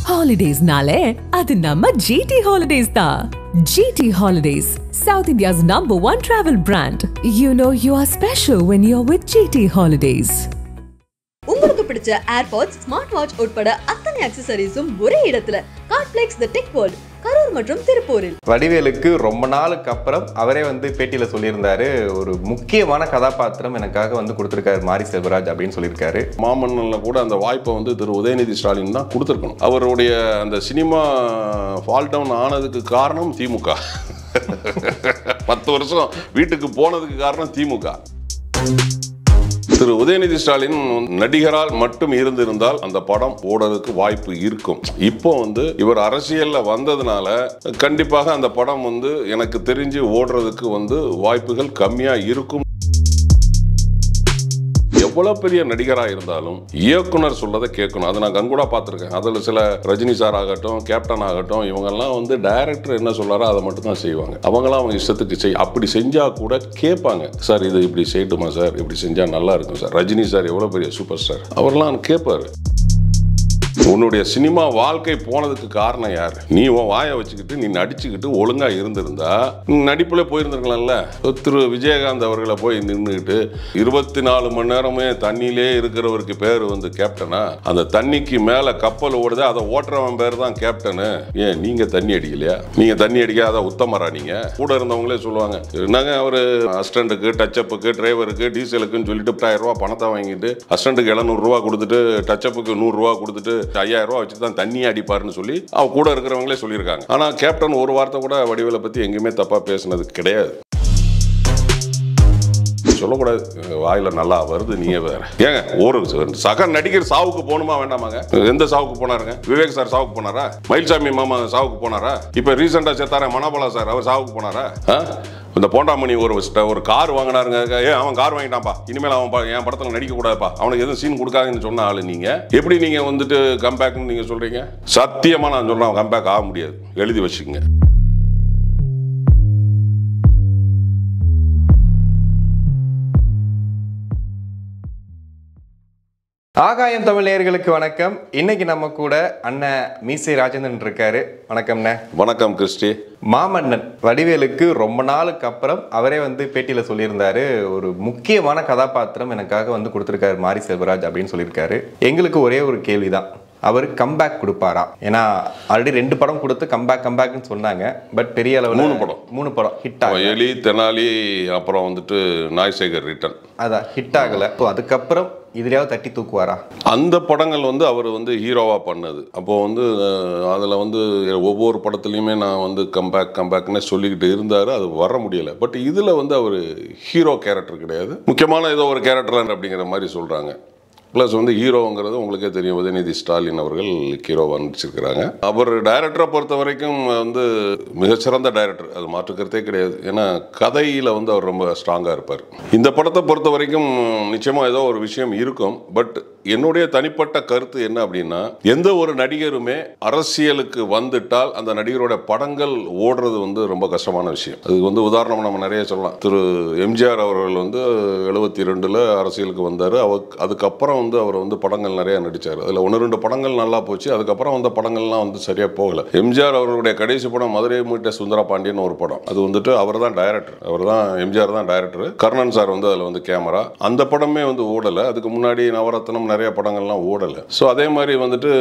Holidays nale, adu namma GT Holidays da. GT Holidays, South India's #1 travel brand. You know you are special when you're with GT Holidays. உங்களுக்கு பிடிச்ச AirPods, smart watch உட்பட அத்தனை அக்சஸரீஸும் ஒரே இடத்துல. Cartplex the tech world, Karur மற்றும் திருப்பூரில். வடிவேலுக்கு ரொம்ப நாளுக்கு அப்புறம் அவரே பேட்டியில சொல்லியிருந்தாரு, ஒரு முக்கியமான கதாபாத்திரம் எனக்காக கொடுத்திருக்காரு மாரி செல்வராஜ் அப்படின்னு சொல்லியிருக்காரு. மாமன்னன்ல கூட அந்த வாய்ப்பை திரு உதயநிதி ஸ்டாலின் தான் கொடுத்துருக்கணும். அவருடைய அந்த சினிமா ஃபால் டவுன் ஆனதுக்கு காரணம் திமுக. 10 வருஷம் வீட்டுக்கு போனதுக்கு காரணம் திமுக. திரு உதயநிதி ஸ்டாலின் நடிகரால் மட்டும் இருந்திருந்தால் அந்த படம் ஓடுறதுக்கு வாய்ப்பு இருக்கும். இப்போ இவர் அரசியல்ல வந்ததுனால கண்டிப்பாக அந்த படம் எனக்கு தெரிஞ்சு ஓடுறதுக்கு வாய்ப்புகள் கம்மியா இருக்கும். எவ்வளவு பெரிய நடிகராக இருந்தாலும் இயக்குனர் சொல்றதை கேட்கணும். அதை நான் கண்கூடா பார்த்துருக்கேன். அதில் சில ரஜினி சார் ஆகட்டும், கேப்டன் ஆகட்டும், இவங்கெல்லாம் டைரக்டர் என்ன சொல்றாரோ அதை மட்டும் தான் செய்வாங்க. அவங்களாம் அவங்க இஷ்டத்துக்கு அப்படி செஞ்சா கூட கேட்பாங்க, சார் இது இப்படி செய்யட்டுமா சார், இப்படி செஞ்சா நல்லா இருக்கும் சார். ரஜினி சார் எவ்வளவு பெரிய சூப்பர் ஸ்டார், அவர்லாம் கேட்பாரு. உன்னுடைய சினிமா வாழ்க்கை போனதுக்கு காரணம் யாரு? நீ உன் வாயை வச்சுக்கிட்டு நீ நடிச்சுக்கிட்டு ஒழுங்கா இருந்திருந்தா நடிப்புல போயிருந்திருக்கலாம்ல. திரு விஜயகாந்த் அவர்களை போய் நின்றுக்கிட்டு 24 மணி நேரமே தண்ணியிலே இருக்கிறவருக்கு பேர் கேப்டனா? அந்த தண்ணிக்கு மேல கப்பல் ஓடுது, அதை ஓட்டுறவன் பேர் தான் கேப்டனு. ஏன் நீங்க தண்ணி அடிக்கலையா? நீங்க தண்ணி அடிக்காத உத்தமரா? நீங்க கூட இருந்தவங்களே சொல்லுவாங்க, என்னங்க அவரு அசிஸ்டண்ட்டுக்கு, டச்சப்புக்கு, டிரைவருக்கு, டீசலுக்குன்னு சொல்லிட்டு 1000 ரூபாய் பணத்தை வாங்கிட்டு அசிஸ்டண்ட்டுக்கு 700 ரூபா கொடுத்துட்டு டச்சப்புக்கு 100 ரூபா கொடுத்துட்டு 5000 ரூபா வச்சுட்டு தான் தண்ணி அடிப்பாருன்னு சொல்லி அவ கூட இருக்கிறவங்களே சொல்லியிருக்காங்க. ஆனா கேப்டன் ஒரு வார்த்தை கூட வடிவேலை பத்தி எங்கேயுமே தப்பா பேசினது கிடையாது. சொல்லக்கூடாது, வாயில நல்லா வருது. நீங்க வேற ஏங்க ஒரு சக நடிகர் சாவுக்கு போகணுமா வேண்டாமாங்க? எந்த சாவுக்கு போனாருங்க? விவேக் சார் சாவுக்கு போனாரா? மயில்சாமி மாமா சாவுக்கு போனாரா? இப்ப ரீசெண்டா செத்தார மனோபலா சார், அவர் சாவுக்கு போனாரா? இந்த போண்டாமணி ஒரு கார் வாங்கினாருங்க. அவன் கார் வாங்கிட்டான்ப்பா, இனிமேல் அவன் என் படத்தில் நடிக்க கூடாதுப்பா, அவனுக்கு எதுவும் சீன் கொடுக்காதுன்னு சொன்ன ஆளு நீங்க. எப்படி நீங்க கம்பேக்னு நீங்க சொல்றீங்க? சத்தியமா நான் சொல்றேன், கம்பேக் ஆக முடியாது. எழுதி வச்சுக்கோங்க. ஆகாயம் தமிழ் நேயர்களுக்கு வணக்கம். இன்னைக்கு நம்ம கூட அண்ணன் மீசை ராஜேந்திரன் இருக்காரு. வணக்கம்ண்ணே. வணக்கம் கிறிஸ்டி. மாமன்னன் வடிவேலுக்கு ரொம்ப நாளுக்கு அப்புறம் அவரே பேட்டியில சொல்லியிருந்தாரு, ஒரு முக்கியமான கதாபாத்திரம் எனக்காக கொடுத்திருக்காரு மாரி செல்வராஜ் அப்படின்னு சொல்லியிருக்காரு. எங்களுக்கு ஒரே ஒரு கேள்விதான், அவர் கம்பேக் கொடுப்பாரா? ஏன்னா ஆல்ரெடி 2 படம் கொடுத்து கம்பேக்னு சொன்னாங்க. பட் பெரிய அளவில் 3 படம் ஹிட் ஆகல. எலி, தெனாலி, அப்புறம் நாய்சேகர் ரிட்டர்ன், அதான் ஹிட் ஆகல. அதுக்கப்புறம் இதுலயாவது தட்டி தூக்குவாரா? அந்த படங்கள் அவர் ஹீரோவா பண்ணது. அப்போ அதுல ஒவ்வொரு படத்துலையுமே நான் கம்பேக்னே சொல்லிக்கிட்டு இருந்தாரு. அது வர முடியல. பட் இதுல அவர் ஹீரோ கேரக்டர் கிடையாது, முக்கியமான ஏதோ ஒரு கேரக்டர் அப்படிங்கிற மாதிரி சொல்றாங்க. ப்ளஸ் ஹீரோங்கிறது உங்களுக்கே தெரியும், உதயநிதி ஸ்டாலின் அவர்கள் ஹீரோவாக நடிச்சிருக்கிறாங்க. அவர் டைரக்டரை பொறுத்த வரைக்கும் மிகச்சிறந்த டைரக்டர், அது மாற்றுக்கிறதே கிடையாது. ஏன்னா கதையில் அவர் ரொம்ப ஸ்ட்ராங்காக இருப்பார். இந்த படத்தை பொறுத்த வரைக்கும் நிச்சயமாக ஏதோ ஒரு விஷயம் இருக்கும். பட் என்னுடைய தனிப்பட்ட கருத்து என்ன அப்படின்னா, எந்த ஒரு நடிகருமே அரசியலுக்கு வந்துட்டால் அந்த நடிகரோட படங்கள் ஓடுறது ரொம்ப கஷ்டமான விஷயம். அது உதாரணம் நம்ம நிறைய சொல்லலாம். திரு எம்ஜிஆர் அவர்கள் 72 அரசியலுக்கு வந்தார். அதுக்கப்புறம் அவர் படங்கள் நிறைய நடிச்சார். அதில் 1-2 படங்கள் நல்லா போச்சு. அதுக்கப்புறம் வந்த படங்கள்லாம் சரியா போகல. எம்ஜிஆர் அவர்களுடைய கடைசி படம் மதுரை மீட்ட சுந்தர பாண்டியன் ஒரு படம். அது அவர் தான் டைரக்டர், எம்ஜிஆர் தான் டைரக்டர். கர்ணன் சார் அதில் கேமரா. அந்த படமே ஓடலை. அதுக்கு முன்னாடி நவரத்னம் நிறைய படங்கள்லாம் ஓடலை. ஸோ அதே மாதிரி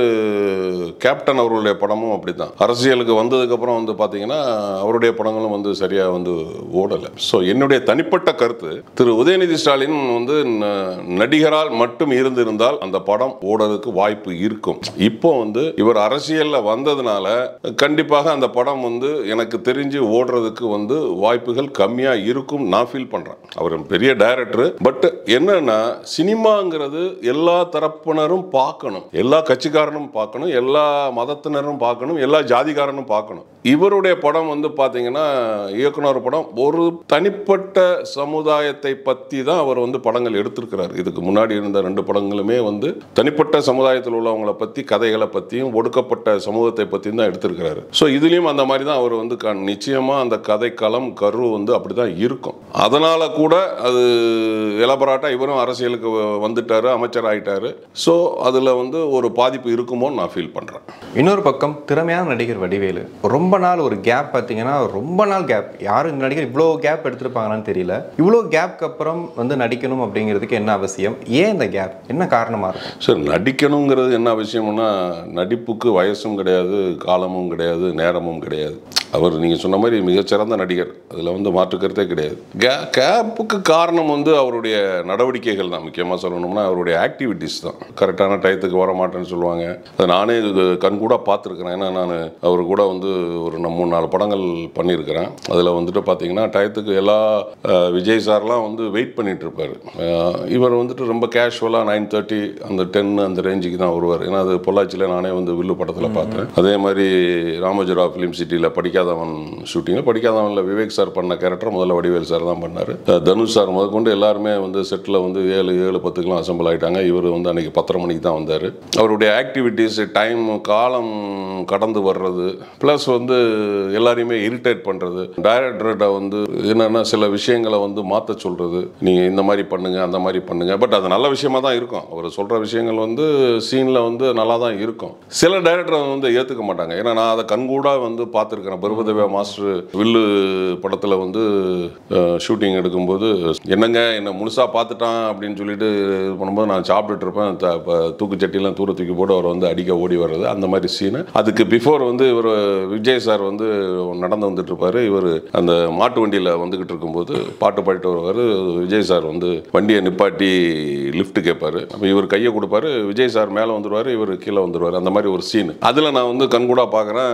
கேப்டன் அவர்களுடைய படமும் அப்படித்தான். அரசியலுக்கு வந்ததுக்கு அப்புறம் பார்த்தீங்கன்னா அவருடைய படங்களும் சரியா ஓடலை. ஸோ என்னுடைய தனிப்பட்ட கருத்து, திரு உதயநிதி ஸ்டாலின் நடிகரால் மட்டும் இருந்திருந்தால் அந்த படம் ஓடுறதுக்கு வாய்ப்பு இருக்கும். இப்போ இவர் அரசியல்ல வந்ததுனால கண்டிப்பாக அந்த படம் எனக்கு தெரிஞ்சு ஓடுறதுக்கு வாய்ப்புகள் கம்மியா இருக்கும் நான் ஃபீல் பண்றேன். அவர் பெரிய டைரக்டர். பட் என்னன்னா, சினிமாங்கிறது எல்லா தரப்பினரும் பார்க்கணும், எல்லா கட்சிக்காரனும் பார்க்கணும், எல்லா மதத்தினரும் பார்க்கணும், எல்லா ஜாதிகாரனும் பார்க்கணும். இவருடைய படம் பாத்தீங்கன்னா இயக்குனர் படம் ஒரு தனிப்பட்ட சமுதாயத்தை பத்தி தான் அவர் படங்கள் எடுத்திருக்கிறார். இதுக்கு முன்னாடி இருந்த 2 படங்களுமே தனிப்பட்ட சமுதாயத்தில் உள்ளவங்களை பத்தி, கதைகளை பத்தியும், ஒடுக்கப்பட்ட சமூகத்தை பத்தியும் தான் எடுத்திருக்கிறாரு. ஸோ இதுலயும் அந்த மாதிரி தான் அவர் நிச்சயமா அந்த கதை களம் கரு அப்படிதான் இருக்கும். அதனால கூட அது எலபராட்டா இவரும் அரசியலுக்கு வந்துட்டாரு, அமைச்சர் ஆயிட்டாரு. பண்ணியிருக்காரு. ஸோ அதில் வந்து ஒரு பாதிப்பு இருக்குமோன்னு நான் ஃபீல் பண்ணுறேன். இன்னொரு பக்கம் திறமையான நடிகர் வடிவேலு ரொம்ப நாள் ஒரு கேப் பார்த்தீங்கன்னா ரொம்ப நாள் கேப். யாரும் இந்த நடிகர் இவ்வளோ கேப் எடுத்திருப்பாங்களான்னு தெரியல. இவ்வளோ கேப்க்கு அப்புறம் வந்து நடிக்கணும் அப்படிங்கிறதுக்கு என்ன அவசியம்? ஏன் இந்த கேப்? என்ன காரணமாக இருக்கும்? சார், நடிக்கணுங்கிறது என்ன அவசியம்னா, நடிப்புக்கு வயசும் கிடையாது, காலமும் கிடையாது, நேரமும் கிடையாது. அவர் நீங்கள் சொன்ன மாதிரி மிகச்சிறந்த நடிகர், அதில் வந்து மாற்றுக்கிறதே கிடையாது. கேப்புக்கு காரணம் வந்து அவருடைய நடவடிக்கைகள் தான். முக்கியமாக சொல்லணும்னா அவருடைய ஆக்டிவிட்டீஸ் தான். கரெக்டான டயத்துக்கு வர மாட்டேன்னு சொல்லுவாங்க. அதை நானே கண்கூட பார்த்துருக்குறேன். ஏன்னா நான் அவர் கூட வந்து ஒரு 3-4 படங்கள் பண்ணியிருக்கிறேன். அதில் வந்துட்டு பார்த்தீங்கன்னா டயத்துக்கு எல்லா விஜய் சார்லாம் வந்து வெயிட் பண்ணிட்டு இருப்பார். இவர் வந்துட்டு ரொம்ப கேஷுவலாக 9:30 அந்த 10 அந்த ரேஞ்சுக்கு தான் வருவார். ஏன்னா அது பொள்ளாச்சியில் நானே வந்து வில்லு படத்தில் பார்த்தேன். அதே மாதிரி ராமோஜிராவ் ஃபிலிம் சிட்டியில் படிக்காதவன் ஷூட்டிங்கில் படிக்காதவனில் விவேக் சார் பண்ண கேரக்டர் முதல்ல வடிவேல் சார் தான் பண்ணார். தனுஷ் சார் முதற்கொண்டு எல்லாருமே வந்து செட்டில் வந்து 7:10க்கெலாம் அசம்பிள் ஆகிட்டாங்க. இவர் வந்து அன்றைக்கி 10:30 மணிக்கு தான் வந்தார். அவருடைய ஆக்டிவிட்டீஸ், டைம், காலம் கடந்து வர்றது, ப்ளஸ் வந்து எல்லாரையுமே இரிட்டேட் பண்ணுறது, டைரக்டர்கிட்ட வந்து என்னென்னா சில விஷயங்களை வந்து மாற்ற சொல்கிறது, நீங்கள் இந்த மாதிரி பண்ணுங்கள் அந்த மாதிரி பண்ணுங்கள். பட் அது நல்ல விஷயமா தான் இருக்கும். அவர் சொல்கிற விஷயங்கள் வந்து சீனில் வந்து நல்லா தான் இருக்கும். சில டைரக்டர் வந்து ஏற்றுக்க மாட்டாங்க. ஏன்னா நான் அதை கண்கூடாக வந்து பார்த்துருக்கிறேன். பிரபுதேவா மாஸ்டர் வில்லு படத்தில் வந்து ஷூட்டிங் எடுக்கும்போது என்னை முழுசாக பார்த்துட்டான் அப்படின்னு சொல்லிட்டு இது பண்ணும்போது நான் சாப்பிட்டுட்டு இருப்பேன். தூக்குச்சட்டிலாம் தூர தூக்கி போட்டு அவர் வந்து அடிக்க ஓடி வர்றது, அந்த மாதிரி சீனு. அதுக்கு பிஃபோர் வந்து இவர் விஜய் சார் வந்து நடந்து வந்துட்டு இருப்பார். இவர் அந்த மாட்டு வண்டியில் வந்துக்கிட்டு இருக்கும்போது பாட்டு பாடிட்டு வருவார். விஜய் சார் வந்து வண்டியை நிப்பாட்டி லிஃப்ட் கேட்பார். அப்போ இவர் கையை கொடுப்பாரு, விஜய் சார் மேலே வந்துடுவார், இவர் கீழே வந்துடுவார். அந்த மாதிரி ஒரு சீனு. அதில் நான் வந்து கண்கூடாக பார்க்குறேன்.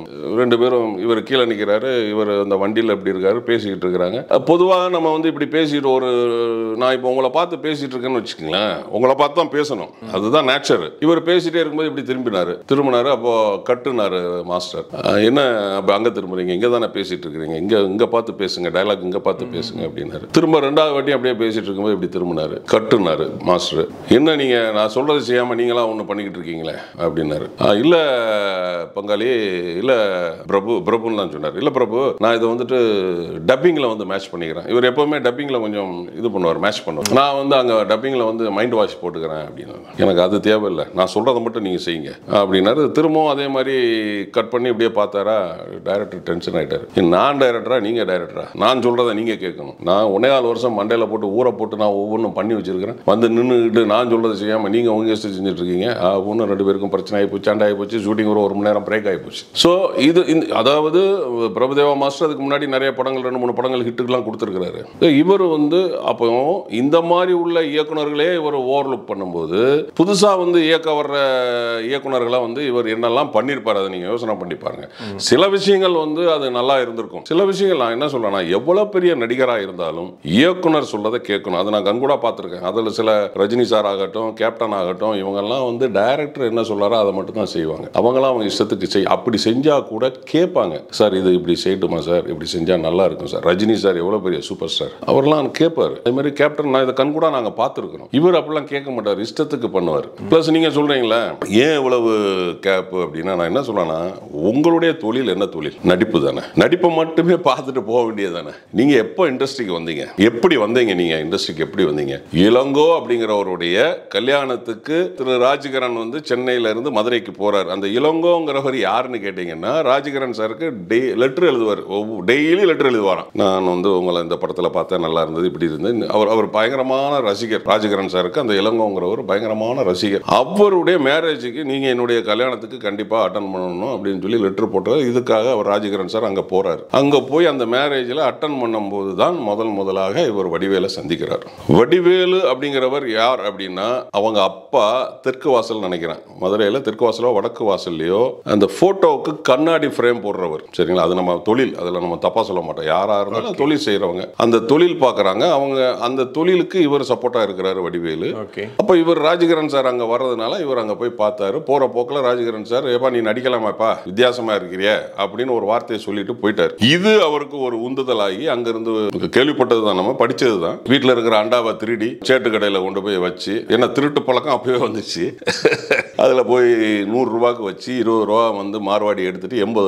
2 பேரும் இவர் கீழே நிற்கிறாரு, இவர் அந்த வண்டியில் எப்படி இருக்காரு, பேசிக்கிட்டு இருக்கிறாங்க. பொதுவாக நம்ம வந்து இப்படி பேசிட்டு நான் இப்போ உங்களை பார்த்து பேசிட்டு இருக்கேன்னு வச்சுக்கோங்களேன், உங்களை பார்த்து தான் பேசணும், அதுதான் நேச்சர். இவர் பேசிட்டே இருக்கும்போது இப்படி திரும்பினாரு. அப்போ கட்டுனாரு மாஸ்டர், என்ன அப்போ அங்கே திரும்புறீங்க, இங்கே தானே பேசிட்டு இருக்கிறீங்க, இங்கே பார்த்து பேசுங்க, டயலாக் இங்கே பார்த்து பேசுங்க அப்படின்னாரு. திரும்ப 2வது வாட்டி அப்படியே பேசிட்டு இருக்கும்போது இப்படி திரும்பினாரு, கட்டுனாரு மாஸ்டர். என்ன நீங்கள் நான் சொல்றது செய்யாமல் நீங்களாம் ஒன்று பண்ணிக்கிட்டு இருக்கீங்களே அப்படின்னாரு. இல்லை பங்காளி, இல்லை பிரபுன்னு தான் சொன்னார். இல்லை பிரபு, நான் இதை வந்துட்டு டப்பிங்கில் வந்து மேட்ச் பண்ணிக்கிறேன். இவர் எப்போவுமே டப்பிங்கில் கொஞ்சம் இது பண்ணுவார், மேட்ச் பண்ணுவார். நான் வந்து அங்கே டப்பிங்கில் வந்து மைண்ட் வாஷ் போட்டுக்கிறேன் அப்படின்னு. எனக்கு அது தேவையில்லை, நான் சொல்கிறத மட்டும் நீங்கள் செய்யுங்க அப்படின்னாரு. திரும்பவும் அதே மாதிரி கட் பண்ணி இப்படியே பார்த்தாரா, டைரக்டர் டென்ஷன் ஆகிட்டார். நான் டைரக்டரா, நீங்கள் டைரக்டரா, நான் சொல்கிறத நீங்கள் கேட்கணும். நான் 1.25 வருஷம் மண்டையில் போட்டு ஊற போட்டு நான் ஒவ்வொன்றும் பண்ணி வச்சிருக்கிறேன். வந்து நின்றுக்கிட்டு நான் சொல்கிறத செய்யாமல் நீங்கள் உங்கள் இஷ்டம் செஞ்சுட்டு இருக்கீங்க. ஒன்று 2 பேருக்கும் பிரச்சனை ஆகி போச்சு, சண்டை ஆகி போச்சு, ஷூட்டிங் ஒரு 1 மணி நேரம் பிரேக் ஆகி போச்சு. ஸோ இது அதாவது பிரபுதேவா மாஸ்டர் அதுக்கு முன்னாடி நிறைய படங்கள் 2-3 படங்கள் ஹிட்டுக்கெல்லாம் கொடுத்துருக்கிறாரு. இவர் வந்து அப்போ இந்த மாதிரி உள்ள இயக்குநர்களே இவர் ஓவர்லுக் பண்ணும்போது புதுசாக வந்து இயக்க வர்ற இயக்குநர்களை வந்து இவர் என்னெல்லாம் பண்ணியிருப்பார், அதை நீங்கள் யோசனை பண்ணி பாருங்க. சில விஷயங்கள் வந்து அது நல்லா இருந்திருக்கும். சில விஷயங்கள் நான் என்ன சொல்றேன்னா, எவ்வளோ பெரிய நடிகராக இருந்தாலும் இயக்குனர் சொல்றதை கேட்கணும். அதை நான் கண்கூட பார்த்துருக்கேன். அதில் சில ரஜினி சார் ஆகட்டும், கேப்டன் ஆகட்டும், இவங்கெல்லாம் வந்து டைரக்டர் என்ன சொல்றாரோ அதை மட்டும் தான் செய்வாங்க. அவங்களாம் அவங்க இஷ்டத்துக்கு அப்படி செஞ்சா கூட கேட்பாங்க, சார் இது இப்படி செய்யட்டுமா சார், இப்படி செஞ்சால் நல்லா இருக்கும் சார். ரஜினி சார் எவ்வளோ பெரிய சூப்பர் ஸ்டார், அவர்லாம் கேட்பார். அதே மாதிரி கேப்டன் நான் இதை கண்கூட நாங்கள் பார்த்துருக்கிறோம். இவர் அப்படிலாம் கேட்க மாட்டார், இஷ்டத்துக்கு பண்ணுவார். ப்ளஸ் நீங்கள் சொல்கிறீங்களா ஏன் இவ்வளவு கேப்பு அப்படின்னா, நான் என்ன சொல்றேன்னா, உங்களுடைய தொழில் என்ன தொழில்? நடிப்பு தானே. நடிப்பை மட்டுமே பார்த்துட்டு போக வேண்டியது தானே. நீங்கள் எப்போ இண்டஸ்ட்ரிக்கு வந்தீங்க, எப்படி வந்தீங்க, நீங்கள் இண்டஸ்ட்ரிக்கு எப்படி வந்தீங்க? இளங்கோ அப்படிங்கிறவருடைய கல்யாணத்துக்கு திரு ராஜ்கிரண் வந்து சென்னையில இருந்து மதுரைக்கு போறார். அந்த இளங்கோங்கிறவர் யாருன்னு கேட்டீங்கன்னா, ராஜ்கிரண் சாருக்கு லெட்டர் எழுதுவார். டெய்லி லெட்டர் எழுதுவாராம். நான் வந்து உங்களை இந்த படத்தில் பார்த்தேன், நல்லா இருந்தது, இப்படி இருந்தது. அவர் பயங்கரமான ரசிகர். ராஜ்கிரண் சாருக்கு அந்த இளங்கோங்கிறவர் பயங்கரமான ரசிகர். அவருடைய மேரேஜுக்கு நீங்கள் என்னுடைய கல்யாணத்துக்கு கண்டிப்பாக அட்டன் பண்ணணும் அப்படின்னு சொல்லி லெட்டர் போட்டார். இதுக்காக அவர் ராஜ்கிரண் சார் அங்கே போறாரு. அங்கே போய் அந்த மேரேஜில் அட்டன் பண்ணும்போது தான் முதலாக இவர் வடிவேலை சந்திக்கிறார். வடிவேலு அப்படிங்கிறவர் யார் அப்படின்னா, அவங்க அப்பா தெற்கு வாசல் நினைக்கிறேன், மதுரையில் தெற்கு வாசலோ வடக்கு வாசல்லையோ அந்த போட்டோவுக்கு கண்ணாடி ஃப்ரேம் போடுறவர். சரிங்களா, அது நம்ம தொழில், அதில் நம்ம தப்பா சொல்ல மாட்டோம். யாராக இருந்தாலும் தொழில் செய்கிறவங்க அந்த தொழில் பார்க்குறாங்க. அவங்க அந்த தொழிலுக்கு இவர் சப்போர்ட்டாக இருக்கிறாரு வடிவேலு. அப்போ இவர் ராஜ்கிரண் சார் அங்கே வர்றதுனால இவர் அங்கே போய் பார்த்தாரு. போகிற போக்கில் ராஜ்கிரண் சார், ஏப்பா நீ நடிக்கலாமாப்பா, வித்தியாசமாக இருக்கிறிய அப்படின்னு ஒரு வார்த்தையை சொல்லிட்டு போயிட்டார். இது அவருக்கு ஒரு உந்துதலாகி அங்கிருந்து கேள்விப்பட்டது தான், நம்ம படித்தது தான். வீட்டில் இருக்கிற அண்டாவை திருடி சேட்டு கடையில் கொண்டு போய் வச்சு, ஏன்னா திருட்டு பழக்கம் அப்பவே வந்துச்சு, அதில் போய் 100 ரூபாய்க்கு வச்சு 20 ரூபா வந்து மார்வாடி எடுத்துட்டு 80 ரூபாவோட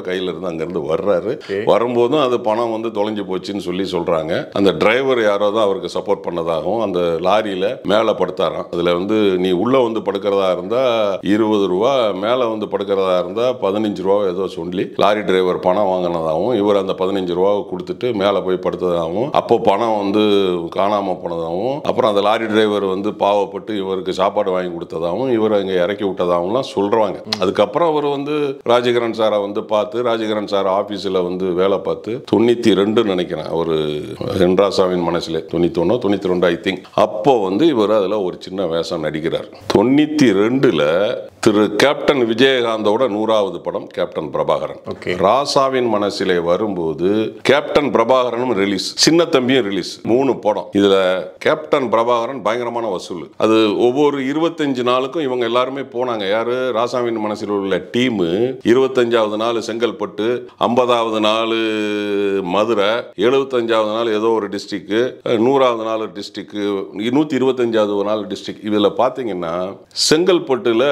கையில இருந்து அங்கிருந்து வர்றாரு. வரும்போதும் அது பணம் வந்து தொலைஞ்சு போச்சுன்னு சொல்லி சொல்றாங்க. அந்த டிரைவர் யாரோ தான் அவருக்கு சப்போர்ட் பண்ணதாகவும் அந்த லாரியில மேல படுத்தாராம். அதுல வந்து நீ உள்ள வந்து படுக்கிறதா இருந்தா 20 ரூபா, மேல வந்து படுக்கிறதா இருந்தா 15 ரூபா ஏதோ சொல்லி லாரி டிரைவர் பணம் வாங்கினதாகவும் இவர் அந்த 15 ரூபாவை கொடுத்துட்டு மேல போய் படுத்ததாகவும் அப்போ பணம் வந்து காணாம போனதாகவும் அப்புறம் அந்த லாரி டிரைவர் வந்து பாவப்பட்டு இவருக்கு சாப்பாடு வாங்கி கொடுத்ததாகவும் இவர் அங்கே இறக்கி விட்டதாகவும் சொல்றாங்க. அதுக்கப்புறம் அவர் வந்து ராஜகிரண் சாரை வந்து பார்த்து ராஜகிரண் சார் ஆபீஸ்ல வந்து வேலை பார்த்து 92 நினைக்கிறேன் அவரு ராசாவின் மனசுல 91 92 ஐ திங்க். அப்போ வந்து இவர் அதுல ஒரு சின்ன வேஷம் நடிக்கிறார். 92ல திரு கேப்டன் விஜயகாந்தோட 100வது படம் கேப்டன் பிரபாகரன். ராசாவின் மனசிலே வரும்போது கேப்டன் பிரபாகரனும் ரிலீஸ், சின்ன தம்பியும் ரிலீஸ், 3 படம். இதுல கேப்டன் பிரபாகரன் பயங்கரமான வசூல். அது ஒவ்வொரு 25 நாளுக்கும் இவங்க எல்லாருமே போனாங்க. யாரு? ராசாவின் மனசில் உள்ள டீம் 25வது நாள் செங்கல்பட்டு, 50வது நாள் மதுரை, 75வது நாள் ஏதோ ஒரு டிஸ்ட்ரிக்ட், 100வது நாள் டிஸ்ட்ரிக்ட், 125வது நாள் டிஸ்ட்ரிக்ட். இதுல பாத்தீங்கன்னா செங்கல்பட்டுல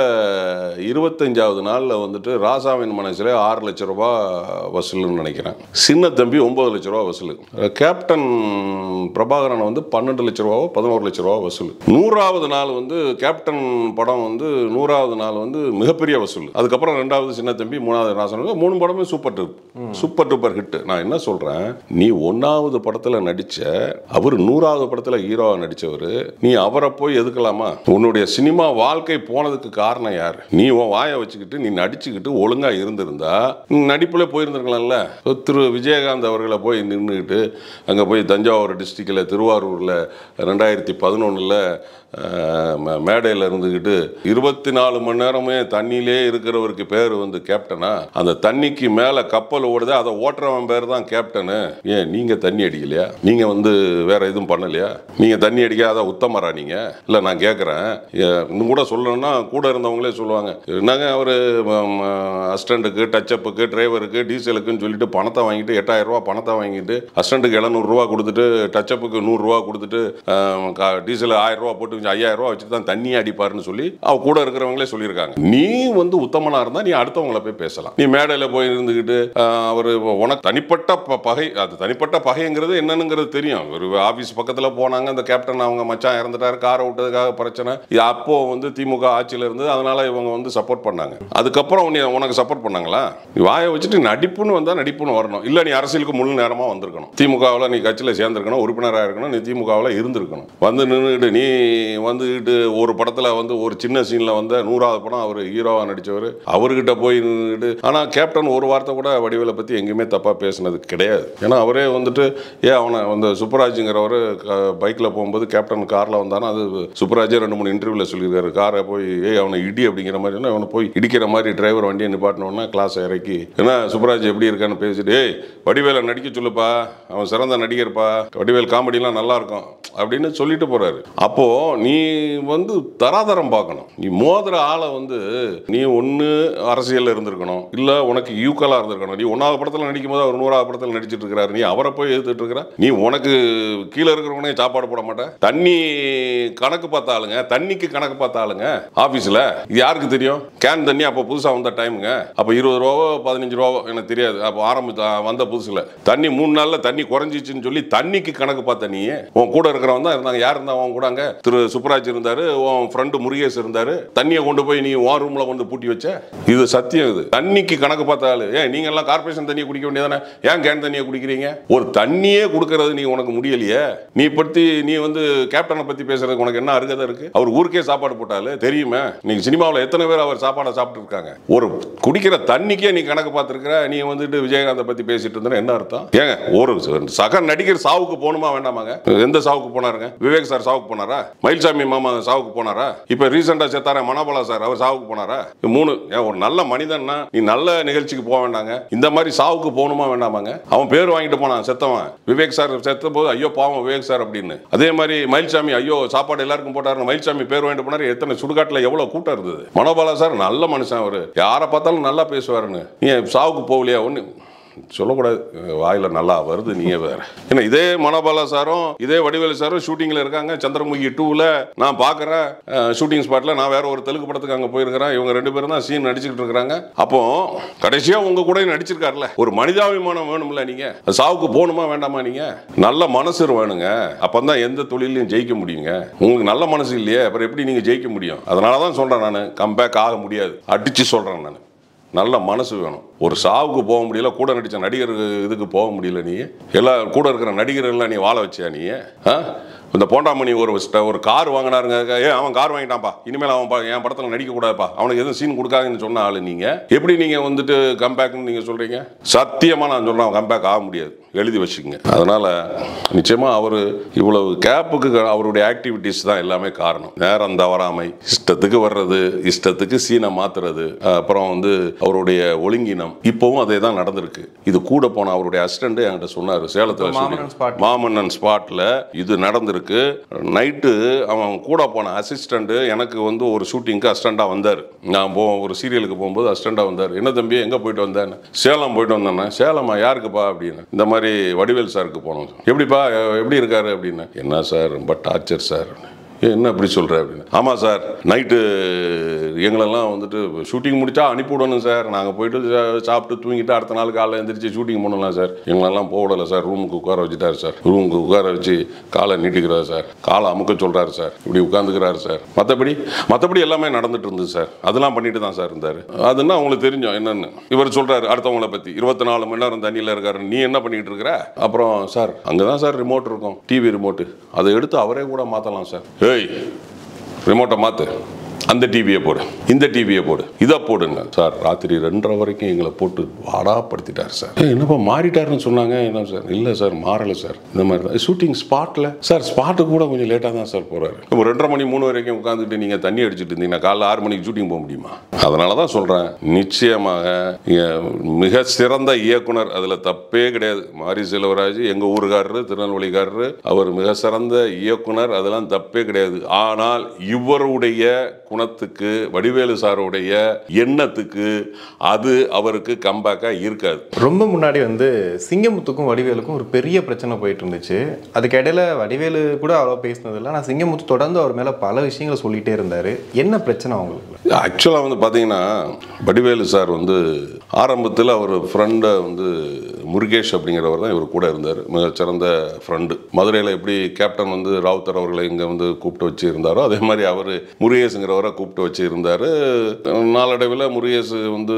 25வது நாள்ல வந்துட்டு ராசாவின் மனசிலே 6 லட்சம் ரூபாய் வசூல்னு நினைக்கிறேன். சின்ன தம்பி 9 லட்சம் ரூபாய் வசூல். கேப்டன் பிரபாகரன் வந்து 12 லட்சம் ரூபாவோ 11 லட்சம் ரூபாய் வசூல். 100வது நாள் வந்து கேப்டன் படம் வந்து 100வது நாள் வந்து மிகப்பெரிய வசூல். அதுக்கப்புறம் 2வது சின்ன தம்பி, 3வது ராசன், 3 படமே சூப்பர் டூப்பர் ஹிட். நான் என்ன சொல்றேன், நீ 1வது படத்துல நடிச்ச அவர் 100வது படத்துல ஹீரோவா நடிச்சவர், நீ அவரை போய் எதுக்கலாமா? உன்னுடைய சினிமா வாழ்க்கை போனதுக்கு காரணம் யார்? நீ உன் வாயை வச்சுக்கிட்டு நீ நடிச்சுக்கிட்டு ஒழுங்கா இருந்திருந்தா நடிப்புல போயிருந்திருக்கலாம்ல. திரு விஜயகாந்த் அவர்களை போய் நின்றுக்கிட்டு அங்க போய் தஞ்சாவூர் டிஸ்ட்ரிக்ட்ல திருவாரூர்ல 2011ல மேடையில் இருந்துக்கிட்டு 24 மணி நேரமே தண்ணியிலே இருக்கிறவருக்கு பேர் வந்து கேப்டனா? அந்த தண்ணிக்கு மேல கப்பல் ஓடுது, அதை ஓட்டுறவன் பேர் தான் கேப்டனு. ஏன் நீங்க தண்ணி அடிக்கலையா? நீங்க வந்து வேற எதுவும் பண்ணலையா? நீங்க தண்ணி அடிக்காத உத்தமரா நீங்க? இல்ல நான் கேட்கறேன், இன்னும் கூட சொல்லணும்னா கூட இருந்தவங்களே சொல்லுவாங்க, என்னங்க அவரு அசிஸ்டண்ட்டுக்கு, டச்சப்புக்கு, டிரைவருக்கு, டீசலுக்குன்னு சொல்லிட்டு பணத்தை வாங்கிட்டு 8000 ரூபா பணத்தை வாங்கிட்டு அசிஸ்டண்ட்டுக்கு 700 ரூபா கொடுத்துட்டு டச்சப்புக்கு 100 ரூபா கொடுத்துட்டு டீசல் 1000 ரூபா போட்டு 5000 ரூபா வச்சுட்டு தான் தண்ணி அடிப்பாருன்னு சொல்லி அவ கூட இருக்கிறவங்களே சொல்லியிருக்காங்க. நீ வந்து உத்தமனா இருந்தா நீ அடுத்தவங்களை போய் பேசலாம். நீ மேடையில போய் இருந்துகிட்டு அவரு உனக்கு தனிப்பட்ட பகை, அது தனிப்பட்ட பகைங்கிறது என்னன்னுங்கிறது தெரியும். ஒரு ஆபீஸ் பக்கத்துல போனாங்க, அந்த கேப்டன் அவங்க மச்சான் இறந்துட்டாரு, காரை விட்டதுக்காக பிரச்சனை. அப்போ வந்து திமுக ஆட்சியில் இருந்தது, அதனால இவங்க வந்து சப்போர்ட் பண்ணாங்க. அதுக்கப்புறம் உனக்கு சப்போர்ட் பண்ணாங்களா? நீ வாயை வச்சுட்டு நடிப்புன்னு வந்தா நடிப்புன்னு வரணும். இல்ல நீ அரசியலுக்கு முழு நேரமா வந்திருக்கணும். திமுகவில் நீ கட்சியில சேர்ந்திருக்கணும், உறுப்பினராக இருக்கணும், நீ திமுகவில் இருந்திருக்கணும். வந்து நின்றுட்டு நீ வந்துட்டு ஒரு படத்துல வந்து ஒரு சின்ன சீன்ல வந்து 100வது படம் அவர் ஹீரோவா நடிச்சவர், அவர்கிட்ட போய் நின்றுட்டு. ஆனா கேப்டன் ஒரு வார்த்தை கூட வடிவேலை பத்தி எங்கேயுமே தப்பா பேசினது கிடையாது. ஏன்னா அவரே வந்துட்டு அவனை வந்து சுப்பராஜுங்கிறவர் பைக்ல போகும்போது கேப்டன் கார்ல வந்தானா, அது சுப்பராஜே 2-3 இன்டர்வியூல சொல்லியிருக்காரு, காரை போய் அவனை இடி அப்படிங்கிற மாதிரி, அவனை போய் இடிக்கிற மாதிரி டிரைவர் வண்டியை நிப்பாட்டினோன்னா கிளாஸ் இறக்கி, ஏன்னா சுப்பராஜ் எப்படி இருக்கான்னு பேசிட்டு, வடிவேலை நடிக்க சொல்லுப்பா, அவன் சிறந்த நடிகர்ப்பா, வடிவேல் காமெடிலாம் நல்லா இருக்கும் அப்படின்னு சொல்லிட்டு போறாரு. அப்போ நீ வந்து தராதரம் பார்க்கணும். நீ மோதிர ஆளை வந்து நீ ஒன்று அரசியலில் இருந்திருக்கணும், இல்லை உனக்கு ஈக்குவலாக இருந்திருக்கணும். நீ 1வது படத்தில் நடிக்கும் போது அவர் 100வது படத்தில் நடிச்சிட்டு இருக்கிறாரு, நீ அவரை போய் எதிர்த்துட்டு இருக்கிற. நீ உனக்கு கீழே இருக்கிறவனே சாப்பாடு போட மாட்டேன். தண்ணி கணக்கு பார்த்த ஆளுங்க, தண்ணிக்கு கணக்கு பார்த்த ஆளுங்க ஆஃபீஸில், இது யாருக்கு தெரியும்? கேன் தண்ணி அப்போ புதுசாக வந்த டைமுங்க, அப்போ 20 ரூபாவோ 15 ரூபாவோ எனக்கு தெரியாது. அப்போ வந்த புதுசில் தண்ணி 3 நாளில் தண்ணி குறைஞ்சிச்சுன்னு சொல்லி தண்ணிக்கு கணக்கு பார்த்த நீ. உன் கூட இருக்கிறவன் தான் இருந்தாங்க. யார் இருந்தா அவன் கூட? அங்கே திரு சுப்பராஜ் இருந்தாரு, உன் ஃப்ரெண்டு முருகேஷ் இருந்தாரு. தண்ணியை கொண்டு போய் நீ உன் ரூம்ல கொண்டு பூட்டி வச்ச. இது சத்தியம். இது தண்ணிக்கு கணக்கு பார்த்த ஆளு. நீங்க எல்லாம் கார்பரேஷன் தண்ணியை குடிக்க வேண்டியதானே? ஏன் கேன் தண்ணியை குடிக்கிறீங்க? ஒரு தண்ணியே கொடுக்கறது நீ உனக்கு முடியலையே. நீ வந்து கேப்டனை பத்தி பேசுறதுக்கு உனக்கு என்ன அருகதை இருக்கு? அவர் ஊருக்கே சாப்பாடு போட்டாலே தெரியுமே. நீங்க சினிமாவில் எத்தனை பேர் அவர் சாப்பாடை சாப்பிட்டு இருக்காங்க? ஒரு குடிக்கிற தண்ணிக்கே நீ கணக்கு பார்த்துருக்கிற. நீ வந்துட்டு விஜயகாந்தை பத்தி பேசிட்டு இருந்தா என்ன அர்த்தம்? ஏங்க ஒரு சக நடிகர் சாவுக்கு போகணுமா வேண்டாமாங்க? எந்த சாவுக்கு போனாருங்க? விவேக் சார் சாவுக்கு போனாரா? மயில்சாமி மாமா சாவுக்கு போனாரா? இப்ப ரீசெண்டா செத்தார மனோபாலா சார், அவர் சாவுக்கு போனாரா? 3 ஒரு நல்ல மனிதன்னா நீ நல்ல நிகழ்ச்சிக்கு போக வேண்டாங்க, இந்த மாதிரி சாவுக்கு போகணுமா வேண்டாமாங்க? அவன் பேர் வாங்கிட்டு போனான் செத்தவன். விவேக் சார் செத்த போது ஐயோ பாவம் விவேக் சார் அப்படின்னு. அதே மாதிரி மயில்சாமி ஐயோ சாப்பாடு எல்லாருக்கும் போட்டாரு, மயில்சாமி பேர் வாங்கிட்டு போனாரு. எத்தனை சுடுகாட்டுல எவ்வளவு கூட்டம் இருந்தது. மனோபாலா சார் நல்ல மனுஷன், அவரு யாரை பார்த்தாலும் நல்லா பேசுவாருன்னு. நீ சாவுக்கு போகலையா? ஒண்ணு சொல்லக்கூடாது, வாயில் நல்லா வருது, நீங்கள் வேறு. ஏன்னா இதே மனோபாலா சாரும் இதே வடிவேலு சாரும் ஷூட்டிங்கில் இருக்காங்க. சந்திரமுகி 2ல் நான் பார்க்குறேன் ஷூட்டிங் ஸ்பாட்டில். நான் வேற ஒரு தெலுங்கு படத்துக்கு அங்கே போயிருக்கிறேன். இவங்க 2 பேரும் தான் சீன் நடிச்சுக்கிட்டு இருக்கிறாங்க. அப்போ கடைசியாக உங்கள் கூட நடிச்சிருக்காருல, ஒரு மனிதாபிமானம் வேணும்ல. நீங்கள் சாவுக்கு போகணுமா வேண்டாமா? நீங்கள் நல்ல மனசு வேணுங்க. அப்போ தான் எந்த தொழிலையும் ஜெயிக்க முடியுங்க. உங்களுக்கு நல்ல மனசு இல்லையே, அப்புறம் எப்படி நீங்கள் ஜெயிக்க முடியும்? அதனால தான் சொல்கிறேன் நான், கம்பேக் ஆக முடியாது. அடித்து சொல்கிறேன் நான், நல்ல மனசு வேணும். ஒரு சாவுக்கு போக முடியல, கூட நடித்த நடிகர் இதுக்கு போக முடியல. நீ எல்லாம் கூட இருக்கிற நடிகர்கள்லாம் நீ வாழ வச்சியா? நீ இந்த போண்டாமணி ஒரு கார் வாங்கினாருங்க. அவன் கார் வாங்கிட்டான்ப்பா, இனிமேல் அவன் என் படத்தில் நடிக்கக்கூடாதுப்பா, அவனுக்கு எதுவும் சீன் கொடுக்காதுன்னு சொன்ன ஆள் நீங்கள். எப்படி நீங்கள் வந்துட்டு கம்பேக்னு நீங்கள் சொல்கிறீங்க? சத்தியமாக நான் சொல்கிறேன், கம்பேக் ஆக முடியாது, எழுதி வச்சுக்கோங்க. அதனால் நிச்சயமாக அவர் இவ்வளவு கேப்புக்கு அவருடைய ஆக்டிவிட்டீஸ் தான் எல்லாமே காரணம். நேரம் தவறாமை, இஷ்டத்துக்கு வர்றது, இஷ்டத்துக்கு சீனை மாற்றுறது, அப்புறம் வந்து அவருடைய ஒழுங்கினம். இப்போவும் அதே தான் நடந்திருக்கு. இது கூட போன அவருடைய அசிஸ்டண்ட் என்கிட்ட சொன்னார், சேலத்தில் மாமன்னன் ஸ்பாட்டில் இது நடந்திருக்கு. நைட்டு அவன் கூட போன அசிஸ்டண்ட் எனக்கு வந்து ஒரு ஷூட்டிங்க்கு அசிஸ்டண்டாக வந்தார். நான் ஒரு சீரியலுக்கு போகும்போது அசிஸ்டண்டாக வந்தார். என்ன தம்பி எங்கே போயிட்டு வந்தேன்? சேலம் போயிட்டு வந்தேன்னா. சேலமா? யாருக்குப்பா அப்படின்னு. இந்த மாதிரி வடிவேல் சாருக்கு போனோம். எப்படிப்பா, எப்படி இருக்காரு அப்படின்னு. என்ன சார் ரொம்ப டார்ச்சர் சார். என்ன அப்படி சொல்கிற அப்படின்னு. ஆமாம் சார், நைட்டு எங்களெல்லாம் வந்துட்டு ஷூட்டிங் முடித்தா அனுப்பிவிடணும் சார். நாங்கள் போயிட்டு சாப்பிட்டு தூங்கிட்டு அடுத்த நாள் காலையில் எழுந்திரிச்சு ஷூட்டிங் பண்ணலாம் சார். எங்களெல்லாம் போகலை சார். ரூமுக்கு உட்கார வச்சுட்டார் சார். ரூமுக்கு உட்கார வச்சு காலை நீட்டிக்கிறார் சார், காலை அமுக்க சொல்கிறாரு சார், இப்படி உட்காந்துக்கிறாரு சார். மற்றபடி எல்லாமே நடந்துட்டு இருந்தது சார். அதெல்லாம் பண்ணிட்டு தான் சார் இருந்தார். அதுன்னா அவங்களுக்கு தெரிஞ்சோம் என்னென்னு. இவர் சொல்கிறாரு அடுத்தவங்களை பற்றி, 24 மணி நேரம் தண்ணியில் இருக்காரு, நீ என்ன பண்ணிகிட்டு இருக்கிற? அப்புறம் சார் அங்கே தான் சார் ரிமோட் இருக்கும், டிவி ரிமோட்டு, அதை எடுத்து அவரே கூட மாற்றலாம் சார். ஏய் ரிமோட்டை மாற்று, அந்த டிவியை போடு, இந்த டிவியை போடு, இதை போடுங்க சார். ராத்திரி 2:30 வரைக்கும் எங்களை போட்டு வாடாப்படுத்திட்டார் சார். என்னப்பா மாறிட்டாருன்னு சொன்னாங்க. என்ன சார்? இல்லை சார் மாறலை சார். இந்த மாதிரி தான் ஷூட்டிங் ஸ்பாட்டில் சார். ஸ்பாட்டுக்கு கூட கொஞ்சம் லேட்டாக தான் சார் போகிறாரு. இப்போ 2:30 மணி 3 வரைக்கும் உட்காந்துட்டு நீங்கள் தண்ணி அடிச்சுட்டு இருந்தீங்கன்னா காலைல 6 மணிக்கு ஷூட்டிங் போக முடியுமா? அதனால தான் சொல்கிறேன், நிச்சயமாக மிக சிறந்த இயக்குனர், அதில் தப்பே கிடையாது. மாரி செல்வராஜ் எங்கள் ஊருக்காரரு, திருநெல்வேலிக்காரரு, அவர் மிக சிறந்த இயக்குனர், அதெல்லாம் தப்பே கிடையாது. ஆனால் இவருடைய குணத்துக்கு, வடிவேலு சாருடைய எண்ணத்துக்கு அது அவருக்கு கம்பேக்காக இருக்காது. ரொம்ப முன்னாடி வந்து சிங்கமுத்துக்கும் வடிவேலுக்கும் ஒரு பெரிய பிரச்சனை போயிட்டு இருந்துச்சு. அதுக்கு இடையில வடிவேலு கூட அவ்வளோ பேசினதில்லை. ஆனால் சிங்கமுத்து தொடர்ந்து அவர் மேலே பல விஷயங்களை சொல்லிகிட்டே இருந்தார். என்ன பிரச்சனை அவங்களுக்கு? ஆக்சுவலாக வந்து பார்த்தீங்கன்னா, வடிவேலு சார் வந்து ஆரம்பத்தில் அவர் ஃப்ரெண்டை வந்து முருகேஷ் அப்படிங்கிறவர் தான் இவர் கூட இருந்தார். மிகச்சிறந்த ஃப்ரெண்டு. மதுரையில் எப்படி கேப்டன் வந்து ராவுத்தர் அவர்களை இங்கே வந்து கூப்பிட்டு வச்சு இருந்தாரோ, அதே மாதிரி அவர் முருகேஷுங்கிறவரை கூப்பிட்டு வச்சு இருந்தார். நாளடைவில் முருகேஷ் வந்து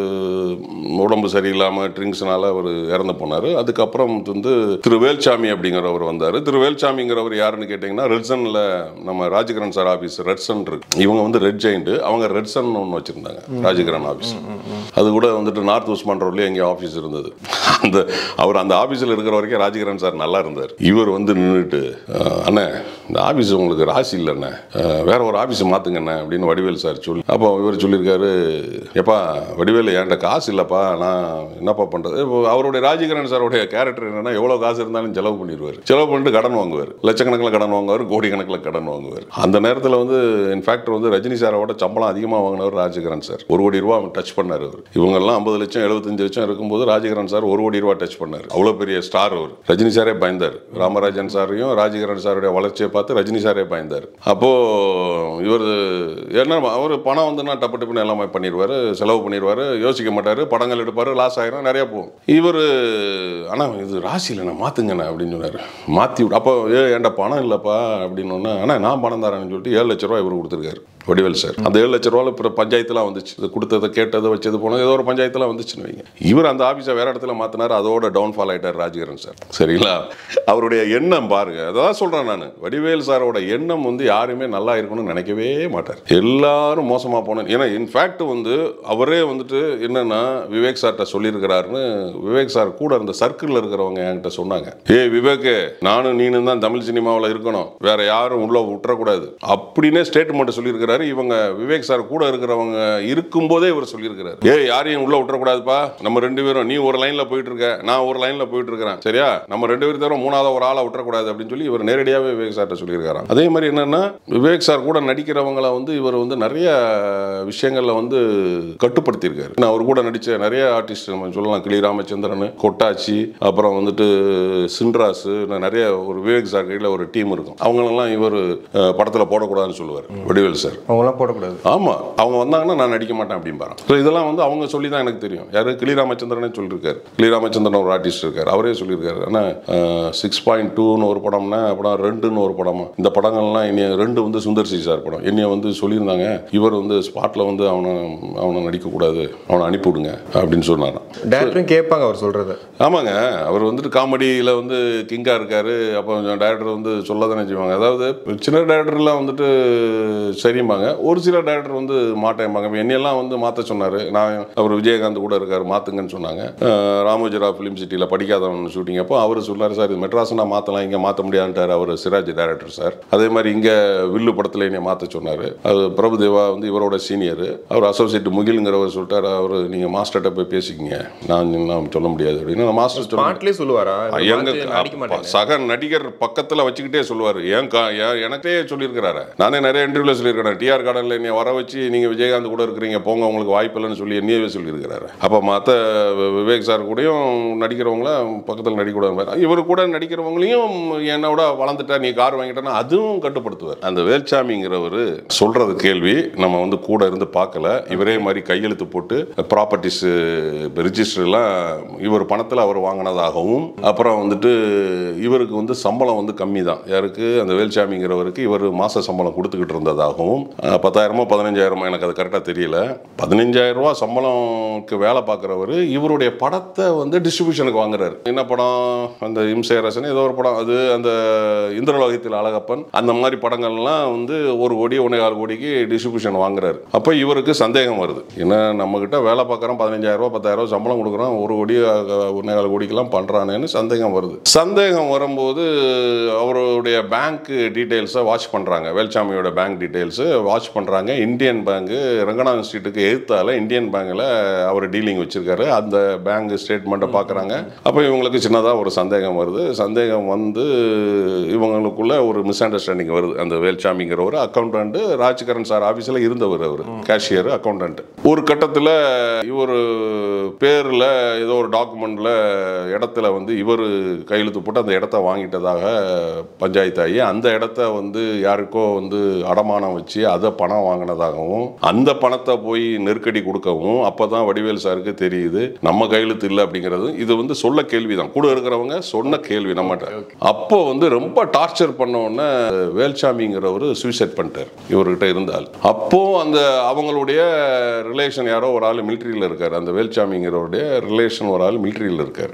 உடம்பு சரியில்லாமல் ட்ரிங்க்ஸ்னால அவர் இறந்து போனார். அதுக்கப்புறம் வந்து திரு வேல்சாமி அப்படிங்கிறவர் வந்தார். திரு வேல்சாமிங்கிறவர் யாருன்னு கேட்டிங்கன்னா, ரெட்சனில் நம்ம ராஜகிரண் சார் ஆஃபீஸ் ரெட்சன் இருக்கு. இவங்க வந்து ரெட் ஜெயிண்ட், அவங்க ரெட்சன் ஒன்று வச்சுருந்தாங்க, ராஜகிரண் ஆஃபீஸ். அது கூட வந்துட்டு நார்த் உஸ்மான் ரோட்லேயே எங்கேயோ ஆஃபீஸ் இருந்தது. அவர் அந்த ஆஃபீஸில் இருக்கிற வரைக்கும் ராஜகிரண் சார் நல்லா இருந்தார். இவர் வந்து நின்றுட்டு, அண்ணே இந்த ஆஃபீஸ் உங்களுக்கு ராசி இல்லைண்ணே, வேற ஒரு ஆஃபீஸ் மாற்றுங்கண்ணே அப்படின்னு வடிவேல் சார் சொல்லி, அப்போ இவர் சொல்லியிருக்காரு, எப்பா வடிவேல் என்கிட்ட காசு இல்லைப்பா, நான் என்னப்பா பண்ணுறது. இப்போ அவருடைய ராஜகிரண் சாருடைய கேரக்டர் என்னென்னா, எவ்வளோ காசு இருந்தாலும் செலவு பண்ணிடுவார். செலவு பண்ணிட்டு கடன் வாங்குவார், லட்சக்கணக்கில் கடன் வாங்குவார், கோடிக்கணக்கில் கடன் வாங்குவார். அந்த நேரத்தில் வந்து இன்ஃபேக்ட் வந்து ரஜினி சாரோட சம்பளம் அதிகமாக வாங்கினவர் ராஜகிரண் சார். 1 கோடி ரூபா டச் பண்ணார் அவர். இவங்கெல்லாம் 50 லட்சம் 75 லட்சம் இருக்கும்போது ராஜகிரண் சார் 1 கோடி ரூபா டச் பண்ணார். அவ்வளோ பெரிய ஸ்டார் அவர். ரஜினி சாரே பயந்தார். ராமராஜன் சாரையும் ராஜகிரண் சாருடைய வளர்ச்சியை பார்த்து ரஜினி சாரே பயந்தார். அப்போது இவர் என்ன, அவர் பணம் வந்துன்னா டப்பு டப்புன்னு எல்லாமே பண்ணிடுவார், செலவு பண்ணிடுவார், யோசிக்க மாட்டார், படங்கள் எடுப்பார், லாஸ் ஆகிரும், நிறையா போகும். இவர் ஆனால் இது ராசியில் நான் மாற்றுங்கண்ணே அப்படின்னு சொன்னார். மாற்றி விடு. அப்போ ஏன்டா பணம் இல்லைப்பா அப்படின்னு. ஆனால் நான் பணம் தரேன்னு சொல்லிட்டு 7 லட்ச ரூபா இவர் கொடுத்துருக்காரு வடிவேல் சார். அந்த 7 லட்ச ரூபாவில் இப்போ பஞ்சாயத்துலாம் வந்துச்சு. இது கொடுத்ததை கேட்டதை வச்சது போனது ஏதோ ஒரு பஞ்சாயத்துலாம் வந்துச்சுன்னு வைங்க. இவர் அந்த ஆஃபீஸை வேற இடத்துல மாற்றினார். அதோட டவுன்ஃபால் ஆகிட்டார் ராஜகிரண் சார். சரிங்களா? அவருடைய எண்ணம் பாருங்க. அதான் சொல்கிறேன் நான், வடிவேல் சாரோட எண்ணம் வந்து யாருமே நல்லா இருக்கணும்னு நினைக்கவே மாட்டார். எல்லாரும் மோசமாக போனேன். ஏன்னா இன்ஃபேக்ட் வந்து அவரே வந்துட்டு என்னன்னா, விவேக் சார்கிட்ட சொல்லியிருக்கிறாருன்னு விவேக் சார் கூட இருந்த சர்க்கிளில் இருக்கிறவங்க என்கிட்ட சொன்னாங்க. விவேக், நானும் நீனும் தான் தமிழ் சினிமாவில் இருக்கணும், வேற யாரும் உள்ள விட்டுறக்கூடாது அப்படின்னே ஸ்டேட்மெண்ட் சொல்லியிருக்கிறாரு. சொல்லியிருக்காரு. இவங்க விவேக் சார் கூட இருக்கிறவங்க இருக்கும்போதே இவர் சொல்லியிருக்கிறாரு, யாரையும் உள்ள விட்டுறக்கூடாதுப்பா, நம்ம 2 பேரும், நீ ஒரு லைன்ல போயிட்டு இருக்க, நான் ஒரு லைன்ல போயிட்டு இருக்கிறேன், சரியா, நம்ம 2 பேரும் தவிர 3வது ஒரு ஆளை விட்டுறக்கூடாது அப்படின்னு சொல்லி இவர் நேரடியாகவே விவேக் சார்ட்ட சொல்லியிருக்காரு. அதே மாதிரி என்னன்னா, விவேக் சார் கூட நடிக்கிறவங்களை வந்து இவர் வந்து நிறைய விஷயங்கள்ல வந்து கட்டுப்படுத்தியிருக்காரு. நான் அவர் கூட நடிச்ச நிறைய ஆர்டிஸ்ட் நம்ம சொல்லலாம், கிளி ராமச்சந்திரன், கொட்டாச்சி, அப்புறம் வந்துட்டு சின்ராசு, நிறைய ஒரு விவேக் சார் கையில் ஒரு டீம் இருக்கும். அவங்களெல்லாம் இவர் படத்தில் போடக்கூடாதுன்னு சொல்லுவார் வடிவேல் சார். அவங்களாம் போடக்கூடாது, ஆமா, அவங்க வந்தாங்கன்னா நான் நடிக்க மாட்டேன் அப்படிம்பாரு. ஸோ இதெல்லாம் வந்து அவங்க சொல்லி தான் எனக்கு தெரியும். யாரு, கிளி ராமச்சந்திரனே சொல்லியிருக்காரு. கிளி ராமச்சந்திரன் ஒரு ஆர்டிஸ்ட் இருக்காரு, அவரே சொல்லியிருக்காரு. ஆனால் 6.2ன்னு ஒரு படம்னா, அப்புறம் 2ன்னு ஒரு படமா, இந்த படங்கள்லாம் என்னைய 2 வந்து சுந்தர் சி சார் படம், என்னைய வந்து சொல்லியிருந்தாங்க, இவர் வந்து ஸ்பாட்டில் வந்து அவனை நடிக்கக்கூடாது, அவனை அனுப்பிவிடுங்க அப்படின்னு சொன்னாராம். டேரக்டரும் கேட்பாங்க அவர் சொல்கிறத. ஆமாங்க, அவர் வந்துட்டு காமெடியில் வந்து கிங்காக இருக்காரு. அப்போ டேரக்டர் வந்து சொல்ல தானே செய்வாங்க. அதாவது சின்ன டேரக்டர்லாம் வந்துட்டு சரிம்பாங்க, ஒரு சில டேரக்டர் வந்து மாட்டேம்பாங்க. என்னையெல்லாம் வந்து மாற்ற சொன்னார். நான் அவர் விஜயகாந்த் கூட இருக்கார், மாற்றுங்கன்னு சொன்னாங்க. ராமோஜிராவ் ஃபிலிம் சிட்டியில் படிக்காதவன் ஷூட்டிங் அப்போ அவர் சொன்னார், சார் இது மெட்ராஸ்னா மாற்றலாம், இங்கே மாற்ற முடியாதுன்ட்டார் அவர், சிராஜ் டேரக்டர் சார். அதே மாதிரி இங்கே வில்லு படத்தில் என்னை மாற்ற சொன்னார். அது பிரபுதேவா வந்து இவரோட சீனியர், அவர் அசோசியேட் முகிலுங்கிறவர் சொல்லிட்டார், அவர் நீங்கள் மாஸ்டர்கிட்ட போய் பேசிக்கிங்க, நான் சொல்ல முடியாது அப்படின்னு. மாஸ்டர் சொல்லுவாரா, சக நடிகர் பக்கத்தில் வச்சுக்கிட்டே சொல்லுவார். எனக்கே சொல்லியிருக்கிறாரு, நானே நிறைய இன்டர்வியூல சொல்லியிருக்கிறேன், டிஆர் கார்டனில் என்னை வர வச்சு நீங்கள் விஜயகாந்த் கூட இருக்கிறீங்க, போங்க உங்களுக்கு வாய்ப்பு இல்லைன்னு சொல்லி என்னையவே சொல்லியிருக்கிறாரு. அப்போ மற்ற விவேக் சார் கூடயும் நடிக்கிறவங்கள பக்கத்தில் நடிக்கூடாது, இவர் கூட நடிக்கிறவங்களையும் என்னோட வளர்ந்துட்டா நீ கார் வாங்கிட்டேன்னா அதுவும் கட்டுப்படுத்துவார். அந்த வேல்சாமிங்கிறவர் சொல்றது கேள்வி நம்ம வந்து கூட இருந்து பார்க்கல. இவரே மாதிரி கையெழுத்து போட்டு ப்ராப்பர்ட்டிஸ் ரிஜிஸ்டர்லாம் இவர் பணத்தில் அவர் வாங்கினதாகவும், அப்புறம் வந்துட்டு இவருக்கு வந்து சம்பளம் வந்து கம்மி தான், யாருக்கு, அந்த வேல்சாமிங்கிறவருக்கு இவர் மாச சம்பளம் கொடுத்துக்கிட்டு இருந்ததாகவும், 10,000 15,000 எனக்கு அது கரெக்டாக தெரியல, 15,000 ரூபா சம்பளம்க்கு வேலை பார்க்குறவர் இவருடைய படத்தை வந்து டிஸ்ட்ரிபியூஷனுக்கு வாங்குறாரு. என்ன படம், அந்த இம்சை ரசன் ஏதோ ஒரு படம், அது அந்த இந்திரலோகத்தில் அழகப்பன், அந்த மாதிரி படங்கள்லாம் வந்து 1 கோடி 1.25 கோடிக்கு டிஸ்ட்ரிபியூஷன் வாங்குறாரு. அப்போ இவருக்கு சந்தேகம் வருது, ஏன்னா நம்மகிட்ட வேலை பார்க்குறோம், 15,000 ரூபா 10,000 ரூபா சம்பளம் கொடுக்குறோம், 1 கோடி 1.25 கோடிக்கெல்லாம் பண்ணுறானேன்னு சந்தேகம் வருது. சந்தேகம் வரும்போது அவருடைய பேங்க் டீட்டெயில்ஸை வாட்ச் பண்ணுறாங்க, வேல்சாமியோட பேங்க் டீட்டெயில்ஸு வாட்ச் பண்ணுறாங்க. இந்தியன் பேங்கு ரங்கநாதன் ஸ்ட்ரீட்டுக்கு எதிர்த்தால இந்தியன் பேங்கில் அவர் டீலிங் வச்சிருக்காரு. அந்த பேங்க் ஸ்டேட்மெண்ட்டை பார்க்குறாங்க. அப்போ இவங்களுக்கு சின்னதாக ஒரு சந்தேகம் வருது. சந்தேகம் வந்து இவங்களுக்குள்ள ஒரு மிஸ் அண்டர்ஸ்டாண்டிங் வருது. அந்த வேல்சாமிங்கிற ஒரு அக்கௌண்டன்ட் ராஜ்கரன் சார் ஆஃபீஸில் இருந்தவர், அவர் கேஷியர் அக்கௌண்டன்ட். ஒரு கட்டத்தில் இவர் பேரில் ஏதோ ஒரு டாக்குமெண்ட்டில் இடத்துல வந்து இவர் கையெழுத்து போட்டு அந்த இடத்த வாங்கிட்டதாக பஞ்சாயத்து ஆகி, அந்த இடத்த வந்து யாருக்கோ வந்து அடமானம் வச்சு அதை பணம் வாங்கினதாகவும், அந்த பணத்தை போய் நெருக்கடி கொடுக்கவும், அப்போதான் வடிவேல் சாருக்கு தெரியுது நம்ம கையெழுத்து இல்லை அப்படிங்கிறது. இது வந்து சொல்ல கேள்வி தான், கூட இருக்கிறவங்க சொன்ன கேள்வி நம்மகிட்ட. அப்போ வந்து ரொம்ப டார்ச்சர் பண்ண உடனே வேல்சாமிங்கிறவர் சூசைட் பண்ணிட்டார் இவர்கிட்ட இருந்தால். அப்போ அந்த அவங்களுடைய ரிலேஷன் யாரோ ஒரு ஆள் மிலிட்ரியில் இருக்கார், அந்த வேல்சாமிங்கிறவருடைய ரிலேஷன் ஒரு ஆள் மிலிட்ரியில் இருக்கார்.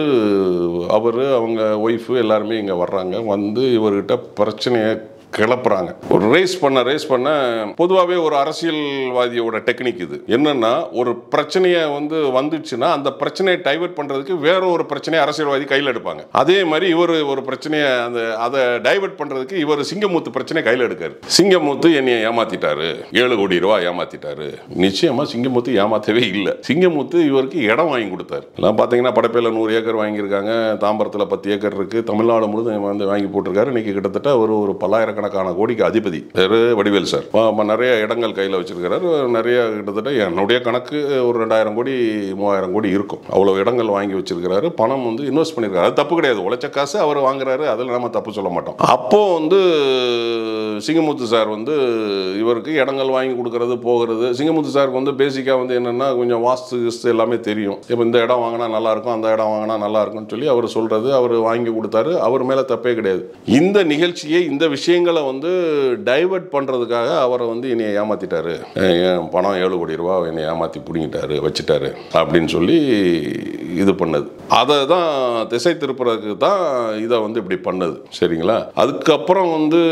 அவர் அவங்க ஒய்ஃபு எல்லாருமே இங்கே வர்றாங்க. வந்து இவர்கிட்ட பிரச்சனையை கிளப்புறாங்க. ஒரு ரேஸ் பண்ண பொதுவாகவே ஒரு அரசியல்வாதியோட டெக்னிக் இது என்னன்னா, ஒரு பிரச்சனையை வந்து வந்துச்சுன்னா அந்த பிரச்சனையை டைவர்ட் பண்றதுக்கு வேற ஒரு பிரச்சனையை அரசியல்வாதி கையில் எடுப்பாங்க. அதே மாதிரி இவர் ஒரு பிரச்சனையை அதை டைவர்ட் பண்றதுக்கு இவர் சிங்கமுத்து பிரச்சனை கையில் எடுக்காரு. சிங்கமுத்து என்னைய ஏமாத்திட்டாரு, 7 கோடி ரூபாய் ஏமாத்திட்டாரு. நிச்சயமா சிங்கமுத்து ஏமாத்தவே இல்லை. சிங்கமுத்து இவருக்கு இடம் வாங்கி கொடுத்தாரு. எல்லாம் பார்த்தீங்கன்னா படப்பேல 100 ஏக்கர் வாங்கியிருக்காங்க, தாம்பரத்தில் 10 ஏக்கர் இருக்கு, தமிழ்நாடு முழுவதும் வந்து வாங்கி போட்டிருக்காரு. இன்னைக்கு கிட்டத்தட்ட ஒரு பல்லாயிரக்கணக்கான கோடிக்கு அதிபதி பேரு வடிவேல் சார். நிறைய இடங்கள் கையில் வச்சிருக்கிறார். நிறைய கிட்டத்தட்ட என்னுடைய கணக்கு ஒரு 2,000 கோடி 3,000 கோடி இருக்கும். அவ்வளவு இடங்கள் வாங்கி வச்சிருக்கிறாரு. பணம் வந்து இன்வெஸ்ட் பண்ணிருக்காரு. அது தப்பு கிடையாது, உழைச்ச காசு அவர் வாங்குறாரு, அதில் நம்ம தப்பு சொல்ல மாட்டோம். அப்போ வந்து சிங்கமுத்து சார் வந்து இவருக்கு இடங்கள் வாங்கி கொடுக்கறது போகிறது. சிங்கமுத்து சாருக்கு வந்து பேசிக்காக வந்து என்னன்னா, கொஞ்சம் வாஸ்து எல்லாமே தெரியும். இப்போ இந்த இடம் வாங்கினா நல்லா இருக்கும், அந்த இடம் வாங்கினா நல்லா இருக்கும்னு சொல்லி அவர் சொல்றது, அவர் வாங்கி கொடுத்தாரு. அவர் மேல தப்பே கிடையாது. இந்த நிகழ்ச்சியை, இந்த விஷயங்களை வந்து டைவர்ட் பண்றதுக்காக அவரை வந்து என்னைய ஏமாத்திட்டாரு, பணம் 7 கோடி ரூபாய் என்னை ஏமாத்தி பிடிங்கிட்டாரு வச்சுட்டாரு அப்படின்னு சொல்லி இது பண்ணது. அதை தான் திசை திருப்புறதுக்கு தான் இதை வந்து இப்படி பண்ணது. சரிங்களா? அதுக்கப்புறம் வந்து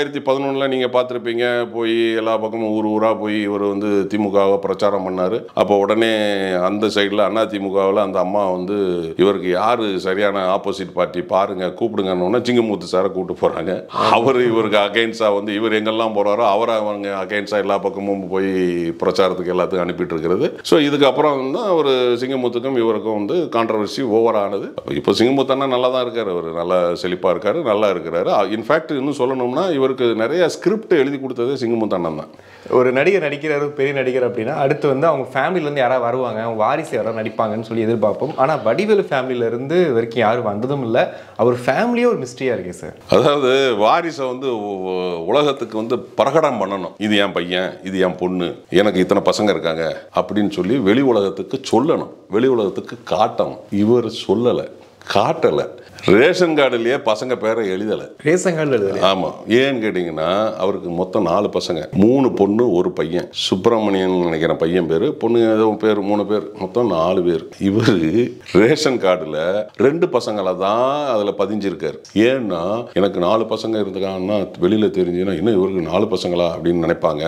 2011 நீங்கள் பார்த்துருப்பீங்க, போய் எல்லா பக்கமும் ஊராக போய் இவர் வந்து திமுகவை பிரச்சாரம் பண்ணார். அப்போ உடனே அந்த சைடில் அதிமுகவில் அந்த அம்மா வந்து இவருக்கு யார் சரியான ஆப்போசிட் பார்ட்டி பாருங்க கூப்பிடுங்கன்னு சிங்கமுத்து சாரை கூப்பிட்டு போகிறாங்க. அவர் இவருக்கு அகைன்ஸ்டாக வந்து இவர் எங்கெல்லாம் போகிறாரோ அவரை அவங்க அகைன்ஸ்டாக எல்லா பக்கமும் போய் பிரச்சாரத்துக்கு எல்லாத்துக்கும் அனுப்பிட்டு இருக்கிறது. ஸோ இதுக்கப்புறம் தான் ஒரு சிங்கமுத்துக்கும் இவருக்கும் வந்து கான்ட்ரவர்சி ஓவர் ஆனது. இப்போ சிங்கமுத்தன்னா நல்லா தான் இருக்கார், அவர் நல்லா செழிப்பாக இருக்கார், நல்லா இருக்கிறாரு. இன்ஃபேக்ட் இன்னும் சொல்லணும்னா இவருக்கு நிறைய ஸ்கிரிப்ட் எழுதி கொடுத்தது சிங்கமுத்தண்ணன் தான். ஒரு நடிகர் நடிக்கிறாரு, பெரிய நடிகர் அப்படின்னா அடுத்து வந்து அவங்க ஃபேமிலியிலேருந்து யாராவது வருவாங்க, அவங்க வாரிசு யாராவது நடிப்பாங்கன்னு சொல்லி எதிர்பார்ப்போம். ஆனால் வடிவேலு ஃபேமிலியிலேருந்து வரைக்கும் யாரும் வந்ததும் இல்லை. அவர் ஃபேமிலியே ஒரு மிஸ்ட்ரியாக இருக்கு சார். அதாவது வாரிசை வந்து உலகத்துக்கு வந்து பிரகடனம் பண்ணணும், இது என் பையன், இது என் பொண்ணு, எனக்கு இத்தனை பசங்க இருக்காங்க அப்படின்னு சொல்லி வெளி உலகத்துக்கு சொல்லணும், வெளி உலகத்துக்கு காட்டணும். இவர் சொல்லலை, காட்டலை. ரேஷன் கார்டுலயே பசங்க பேரை எழுதலை. ரேஷன் கார்டு எழுதலை. ஆமாம். ஏன்னு கேட்டிங்கன்னா அவருக்கு மொத்தம் 4 பசங்க, 3 பொண்ணு 1 பையன். சுப்பிரமணியன் நினைக்கிற பையன் பேர், பொண்ணு ஏதோ பேர் 3 பேர், மொத்தம் 4 பேர். இவர் ரேஷன் கார்டில் 2 பசங்களை தான் அதில் பதிஞ்சிருக்காரு. ஏன்னா எனக்கு 4 பசங்க இருந்துக்காங்கன்னா வெளியில் தெரிஞ்சுன்னா இன்னும் இவருக்கு 4 பசங்களா அப்படின்னு நினைப்பாங்க.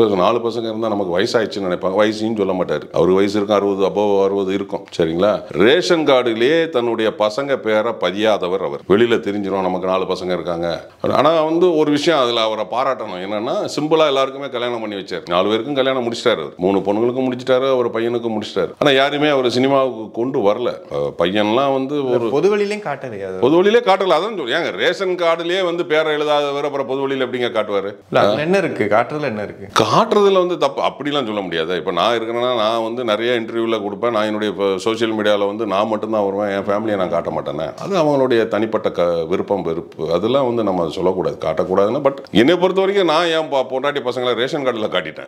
4 பசங்க இருந்தால் நமக்கு வயசாயிடுச்சுன்னு நினைப்பாங்க. வயசுன்னு சொல்ல மாட்டார், அவருக்கு வயசு இருக்கும் 60 above 60 இருக்கும். சரிங்களா? ரேஷன் கார்டுலேயே தன்னுடைய பசங்க பேரை பதியாதவர் அவர். வெளியில தெரிஞ்சிடும் நமக்கு 4 பசங்க இருக்காங்க. ஆனா வந்து ஒரு விஷயம் அதுல அவரை பாராட்டணும். என்னன்னா சிம்பிளா எல்லாருக்குமே கல்யாணம் பண்ணி வச்சார். 4 பேருக்கும் கல்யாணம் முடிச்சிட்டாரு. 3 பொண்ணுங்களுக்கும் முடிச்சிட்டாரு, ஒரு பையனுக்கும் முடிச்சிட்டாரு. ஆனா யாருமே அவர் சினிமாவுக்கு கொண்டு வரல. பையன்லாம் வந்து ஒரு பொது வழியிலையும் காட்டலையா? பொது வழியிலே காட்டல. அதான் சொல்லுங்க, ரேஷன் கார்டுலயே வந்து பேரை எழுதாதவர் அப்புறம் பொது வழியில எப்படிங்க காட்டுவாரு? என்ன இருக்கு காட்டுறதுல? என்ன இருக்கு காட்டுறதுல வந்து தப்பு அப்படிலாம் சொல்ல முடியாது. இப்போ நான் இருக்கிறேன்னா நான் வந்து நிறைய இன்டர்வியூல கொடுப்பேன். நான் என்னுடைய சோசியல் மீடியாவில் வந்து நான் மட்டும்தான் வருவேன், என் ஃபேமிலியை நான் காட்ட மாட்டேனே. அது அவங்களுடைய தனிப்பட்ட விருப்பம் வெறுப்பு, அதெல்லாம் வந்து நம்ம சொல்லக்கூடாது, காட்டக்கூடாதுன்னு. பட் என்னை பொறுத்த வரைக்கும் நான் என் பொண்டாட்டி பசங்களை ரேஷன் கார்டில் காட்டிட்டேன்,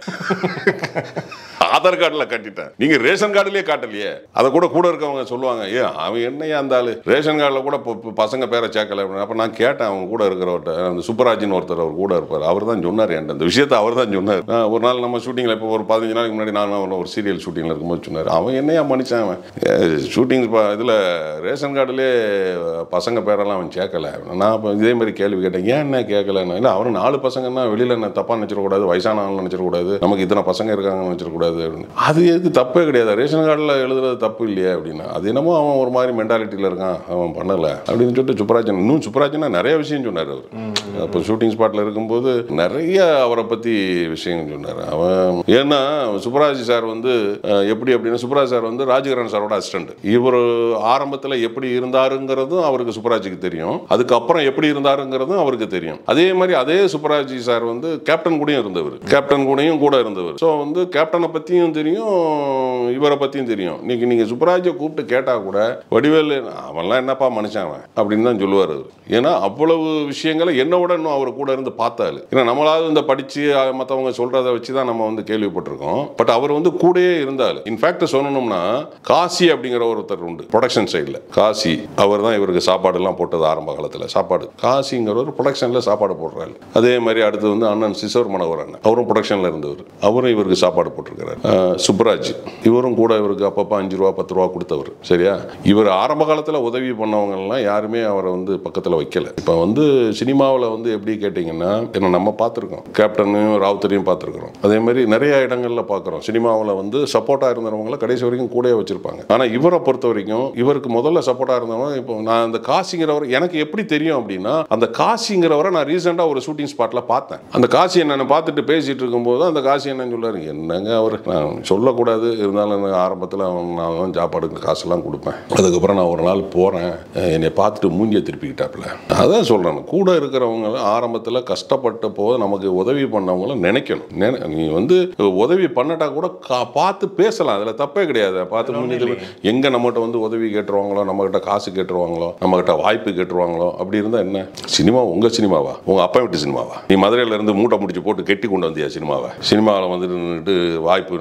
ஆதார் கார்டில் காட்டிட்டேன். நீங்க ரேஷன் கார்டுலயே காட்டலையே. அதை கூட இருக்கவங்க சொல்லுவாங்க, அவன் என்னையா இருந்தாலும் ரேஷன் கார்டில் கூட பசங்க பேரை சேர்க்கல. அப்போ நான் கேட்டேன் அவங்க கூட இருக்கிறவர்கிட்ட, அந்த சுப்பராஜின்னு ஒருத்தர் அவர் கூட இருப்பார், அவர் தான் சொன்னார் என்கிட்ட இந்த விஷயத்தை. அவர் தான் சொன்னார். ஒரு நாள் நம்ம ஷூட்டிங்கில் இப்போ ஒரு 15 நாளைக்கு முன்னாடி நான் ஒரு சீரியல் ஷூட்டிங்கில் இருக்கும்போது சொன்னார், அவன் என்னையா மன்னிச்சான், அவன் ஷூட்டிங் இதில் ரேஷன் கார்டுலேயே பசங்க பேரெல்லாம் அவன் சேர்க்கல. நான் இப்போ இதே மாதிரி கேள்வி கேட்டேன், ஏன் என்ன கேட்கலன்னு. இல்லை அவரு 4 பசங்கன்னா வெளியில் என்ன தப்பாக நினச்சிடக்கூடாது, வயசானவங்க நினச்சிடக்கூடாது, நமக்கு இத்தனை பசங்க இருக்காங்கன்னு நினச்சிடக்கூடாது அப்படின்னு. அது எதுக்கு தப்பே கிடையாது, ரேஷன் கார்டில் எழுதுறது தப்பு இல்லையா அப்படின்னா. அது என்னமோ அவன் ஒரு மாதிரி மென்டாலிட்டியில் இருக்கான், அவன் பண்ணலை அப்படின்னு சொல்லிட்டு சுப்பராஜன், இன்னும் சுப்பராஜனா நிறைய விஷயம் சொன்னார் அவர். அப்போ ஷூட்டிங் ஸ்பாட்டில் இருக்கும்போது நிறைய அவரை பற்றி விஷயங்கள் சொன்னார் அவன். ஏன்னா சுப்பராஜ் சார் வந்து எப்படி அப்படின்னா, சுப்பராஜ் சார் வந்து ராஜகிரண் சாரோட அசிஸ்டன்ட். இவர் ஆரம்பத்தில் எப்படி இருந்தாருங்கிறதும் அவருக்கு சுப்பராஜுக்கு தெரியும், அதுக்கப்புறம் எப்படி இருந்தாருங்கிறதும் அவருக்கு தெரியும். அதே மாதிரி அதே சுப்பராஜ் சார் வந்து கேப்டன் கூடயும் இருந்தவர், கேப்டன் கூடயும் கூட இருந்தவர். ஸோ வந்து கேப்டனை பற்றியும் தெரியும், இவரை பற்றியும் தெரியும். இன்னைக்கு நீங்கள் சுப்பராஜை கூப்பிட்டு கேட்டால் கூட வடிவேலு அவன்லாம் என்னப்பா மனுஷன் அவன் அப்படின்னு தான் சொல்லுவார் அவர். ஏன்னா அவ்வளவு விஷயங்களை என்னோட இன்னும் அவர் கூட இருந்து பார்த்தாரு. ஏன்னா நம்மளாவது இந்த படித்து மற்றவங்க சொல்கிறத வச்சு தான் நம்ம வந்து கேள்விப்பட்டிருக்கோம். பட் அவர் வந்து கூடயே இருந்தார். இன்ஃபேக்ட் சொல்லணும்னா காசி அப்படிங்கிற ஒருத்தர் உண்டு ப்ரொடக்ஷன் சைடில், காசி அவர் தான் இவருக்கு சாப்பாடுலாம் போட்டது ஆரம்ப காலத்தில். சாப்பாடு காசிங்கிற ஒரு ப்ரொடக்ஷனில் சாப்பாடு போடுறாரு. அதே மாதிரி அடுத்து வந்து அண்ணன் சிசோர் மனோகர் அண்ணன், அவரும் ப்ரொடக்ஷனில் இருந்தவர், அவரும் இவருக்கு சாப்பாடு போட்டிருக்கிறார். சுப்ராஜ் இவரும் கூட இவருக்கு அப்பப்போ 5 ரூபா 10 ரூபா கொடுத்தவர். சரியா? இவர் ஆரம்ப காலத்தில் உதவி பண்ணவங்கலாம் யாருமே அவரை வந்து பக்கத்தில் வைக்கல. இப்போ வந்து சினிமாவில் வந்து எப்படி கேட்டிங்கன்னா, என்ன நம்ம பார்த்துருக்கோம், கேப்டனையும் ராவுத்தரையும் பார்த்துருக்குறோம், அதே மாதிரி நிறைய இடங்களில் பார்க்குறோம். சினிமாவில் வந்து சப்போர்ட்டாக இருந்தவங்களை கடைசி வரைக்கும் கூட வச்சிருப்பாங்க. ஆனால் இவரை பொறுத்த வரைக்கும் இவருக்கு முதல்ல சப்போர்ட்டாக இருந்தவங்க, இப்போ நான் அந்த காசிங்கிறவர் எனக்கு எப்படி தெரியும் அப்படின்னா, அந்த காசிங்கிறவரை நான் ரீசெண்டாக ஒரு ஷூட்டிங் ஸ்பாட்டில் பார்த்தேன். அந்த காசி என்னை பார்த்துட்டு பேசிட்டு இருக்கும்போது அந்த காசி என்னன்னு சொல்றாரு, என்னங்க அவர் நான் சொல்லக்கூடாது, இருந்தாலும் ஆரம்பத்தில் நான் சாப்பாடுக்கு காசெல்லாம் கொடுப்பேன். அதுக்கப்புறம் நான் ஒரு நாள் போகிறேன், என்னை பார்த்துட்டு மூஞ்சியை திருப்பிக்கிட்டாப்புல. அதான் சொல்கிறேன், கூட இருக்கிறவங்க ஆரம்பத்தில் கஷ்டப்பட்ட போது நமக்கு உதவி பண்ணவங்கள நினைக்கணும். நீ வந்து உதவி பண்ணட்டா கூட பார்த்து பேசலாம், அதில் தப்பே கிடையாது. பார்த்து மூஞ்சி எங்கே நம்மகிட்ட வந்து உதவி கேட்டுருவாங்களோ, நம்மகிட்ட காசு கேட்டுருவாங்களோ, நம்மகிட்ட வாய்ப்பு கேட்டுருவாங்களோ, அப்படி இருந்தால் என்ன? சினிமா உங்கள் சினிமாவா, உங்கள் அப்பா வீட்டு சினிமாவா? நீ மதுரையிலேருந்து மூட்டை முடிச்சு போட்டு கெட்டி கொண்டு வந்தியா சினிமாவை? சினிமாவில் வந்துட்டு வாய்ப்பு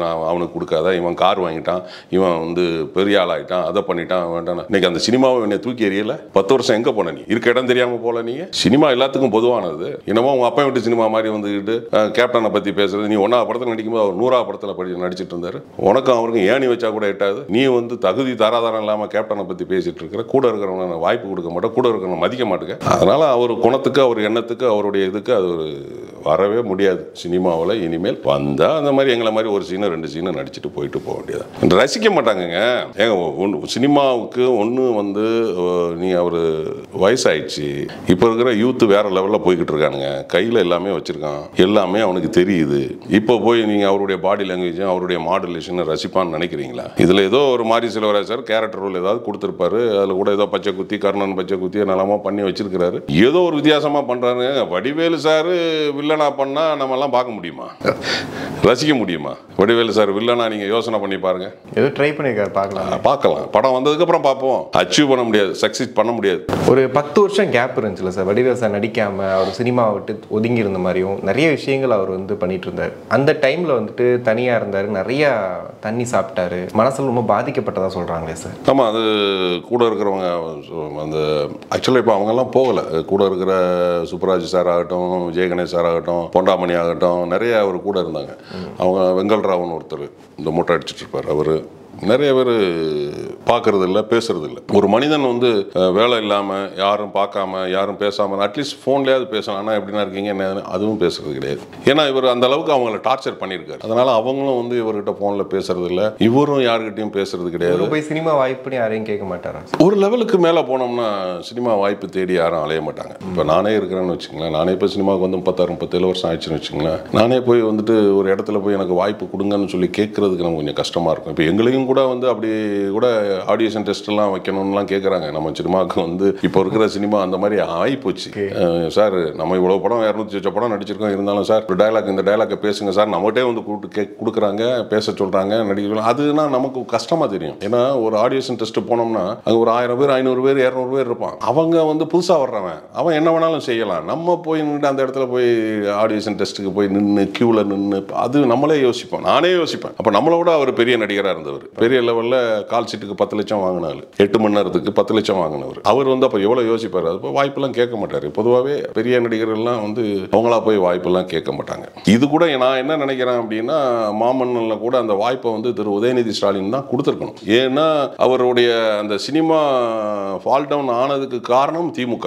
அவனுக்கு கொடுக்காத, இவன் கார் வாங்கிட்டான், இவன் வந்து பெரிய ஆள் ஆகிட்டான், அதை பண்ணிட்டான் வேண்டாம். இன்னைக்கு அந்த சினிமாவை என்னை தூக்கி எறியல. 10 வருஷம் எங்கே போன? நீ இருக்க இடம் தெரியாமல் போல. நீங்கள் சினிமா எல்லாத்துக்கும் பொதுவானது. என்னமோ உங்கள் அப்பா வீட்டு சினிமா மாதிரி வந்துக்கிட்டு கேப்டனை பற்றி பேசுறது. நீ 1ஆவது படத்தில் நடிக்கும்போது அவர் 100ஆவது படத்தில் நடிச்சிட்டு இருந்தார். உனக்கும் அவருக்கும் ஏணி வச்சா கூட எட்டாது. நீ வந்து தகுதி தராதாரம் இல்லாமல் கேப்டனை பற்றி பேசிட்டு இருக்கிற. கூட இருக்கிறவங்க வாய்ப்பு கொடுக்க மாட்டேன், கூட இருக்கிறவங்க மதிக்க மாட்டேங்க. அதனால் அவர் குணத்துக்கு, அவர் எண்ணத்துக்கு, அவருடைய இதுக்கு அது ஒரு வரவே முடியாது. சினிமாவில் இனிமேல் வந்தால் அந்த மாதிரி எங்களை மாதிரி ஒரு சீனை 2 சீனை நடிச்சுட்டு போயிட்டு போக வேண்டியது. ரசிக்க மாட்டாங்கங்க. ஏங்க சினிமாவுக்கு ஒன்று வந்து நீ அவர் வயசாயிடுச்சு. இப்போ இருக்கிற யூத்து வேற லெவலில் போய்கிட்டு இருக்கானுங்க. கையில் எல்லாமே வச்சுருக்கான், எல்லாமே அவனுக்கு தெரியுது. இப்போ போய் நீங்கள் அவருடைய பாடி லாங்குவேஜும் அவருடைய மாடுலேஷனை ரசிப்பான்னு நினைக்கிறீங்களா? இதில் ஏதோ ஒரு மாதிரி செல்வராஜ் சார் கேரக்டர் ரோல் ஏதாவது கொடுத்துருப்பாரு. அதில் கூட ஏதோ பச்சை குத்தி கர்ணன் பச்சை குத்தி நலமாக பண்ணி வச்சிருக்கிறாரு. ஏதோ ஒரு வித்தியாசமாக பண்ணுறாரு. வடிவேலு சார் வில்லனா பண்ணால் நம்மலாம் பார்க்க முடியுமா? ரசிக்க முடியுமா? வடிவேலு சார் வில்லனா நீங்கள் யோசனை பண்ணி பாருங்க. ஏதோ ட்ரை பண்ணியிருக்காரு, பார்க்கலாம். படம் வந்ததுக்கப்புறம் பார்ப்போம். அச்சீவ் பண்ண முடியாது, சக்சீட் பண்ண முடியாது. ஒரு 10 வருஷம் கேப் இருந்துச்சுல சார், வடிவேலு சார் நடிக்காமல் அவர் சினிமாவை விட்டு ஒதுங்கி இருந்த மாதிரியும் நிறைய விஷயங்கள் அவர் வந்து பண்ணிட்டு இருந்தார். அந்த டைமில் வந்துட்டு தனியாக இருந்தார், நிறையா தண்ணி சாப்பிட்டாரு, மனசில் ரொம்ப பாதிக்கப்பட்டதாக சொல்கிறாங்களே சார். ஆமாம், அது கூட இருக்கிறவங்க அந்த ஆக்சுவலாக இப்போ அவங்கெல்லாம் போகலை. கூட இருக்கிற சுப்ராஜ் சார் ஆகட்டும், விஜய் கணேஷ் சார் ஆகட்டும், பொண்டாமணி ஆகட்டும், நிறைய அவர் கூட இருந்தாங்க. அவங்க வெங்கல்ராவ்னு ஒருத்தர் இந்த மூட்டை அடிச்சுட்டு இருப்பார். அவர் நிறைய பேர் பார்க்கறது இல்லை, பேசுறது இல்லை. ஒரு மனிதன் வந்து வேலை இல்லாமல், யாரும் பார்க்காம, யாரும் பேசாமல், அட்லீஸ்ட் ஃபோன்லேயாவது பேசலாம். ஆனால் எப்படின்னா இருக்கீங்க என்ன, அதுவும் பேசுறது கிடையாது. ஏன்னா இவர் அந்த அளவுக்கு அவங்கள டார்ச்சர் பண்ணியிருக்காரு. அதனால அவங்களும் வந்து இவர்கிட்ட ஃபோனில் பேசுறது இல்லை, இவரும் யாருக்கிட்டையும் பேசுறது கிடையாது. போய் சினிமா வாய்ப்புன்னு யாரையும் கேட்க மாட்டாரா? ஒரு லெவலுக்கு மேலே போனோம்னா சினிமா வாய்ப்பு தேடி யாரும் அலைய மாட்டாங்க. இப்போ நானே இருக்கிறேன்னு வச்சுங்களேன், நானே இப்போ சினிமாவுக்கு வந்து 36-37 வருஷம் ஆயிடுச்சுன்னு வச்சுங்களேன், நானே போய் வந்துட்டு ஒரு இடத்துல போய் எனக்கு வாய்ப்பு கொடுங்கன்னு சொல்லி கேட்கறதுக்கு நமக்கு கொஞ்சம் கஷ்டமாக இருக்கும். இப்போ எங்களையும் கூட வந்து அப்படி கூட ஆடியேஷன் டெஸ்ட் எல்லாம் வைக்கணும்லாம் கேட்குறாங்க. நம்ம சினிமாவுக்கு வந்து இப்போ இருக்கிற சினிமா அந்த மாதிரி ஆகிப்போச்சு. சார் நம்ம இவ்வளோ படம் 200 படம் நடிச்சிருக்கோம், இருந்தாலும் சார் ஒரு டைலாக், இந்த டைலாக்கை பேசுங்க சார், நம்மகிட்டே வந்து கூப்பிட்டு கொடுக்குறாங்க, பேச சொல்கிறாங்க, நடிக்க சொல்கிறாங்க. அதுனா நமக்கு கஷ்டமாக தெரியும். ஏன்னா ஒரு ஆடியேஷன் டெஸ்ட் போனோம்னா அங்கே ஒரு 1000 பேர், 500 பேர், 200 பேர் இருப்பான். அவங்க வந்து புதுசாக வர்றவன், அவன் என்ன வேணாலும் செய்யலாம். நம்ம போய் நின்று அந்த இடத்துல போய் ஆடியேஷன் டெஸ்ட்டுக்கு போய் நின்று கியூவில் நின்று அது நம்மளே யோசிப்போம், நானே யோசிப்பேன். அப்போ நம்மளை விட அவர் பெரிய நடிகராக இருந்தவர், பெரிய லெவலில் கால் சீட்டுக்கு 10 லட்சம் வாங்கினாரு, 8 மணி நேரத்துக்கு 10 லட்சம் வாங்கினவர். அவர் வந்து அப்போ எவ்வளோ யோசிப்பார். அது வாய்ப்பெல்லாம் கேட்க மாட்டார். பொதுவாகவே பெரிய நடிகர்கள்லாம் வந்து அவங்களா போய் வாய்ப்பெல்லாம் கேட்க மாட்டாங்க. இது கூட நான் என்ன நினைக்கிறேன் அப்படின்னா, மாமன்னன்ல கூட அந்த வாய்ப்பை வந்து திரு உதயநிதி ஸ்டாலின் தான் கொடுத்துருக்கணும். ஏன்னா அவருடைய அந்த சினிமா ஃபால் டவுன் ஆனதுக்கு காரணம் திமுக.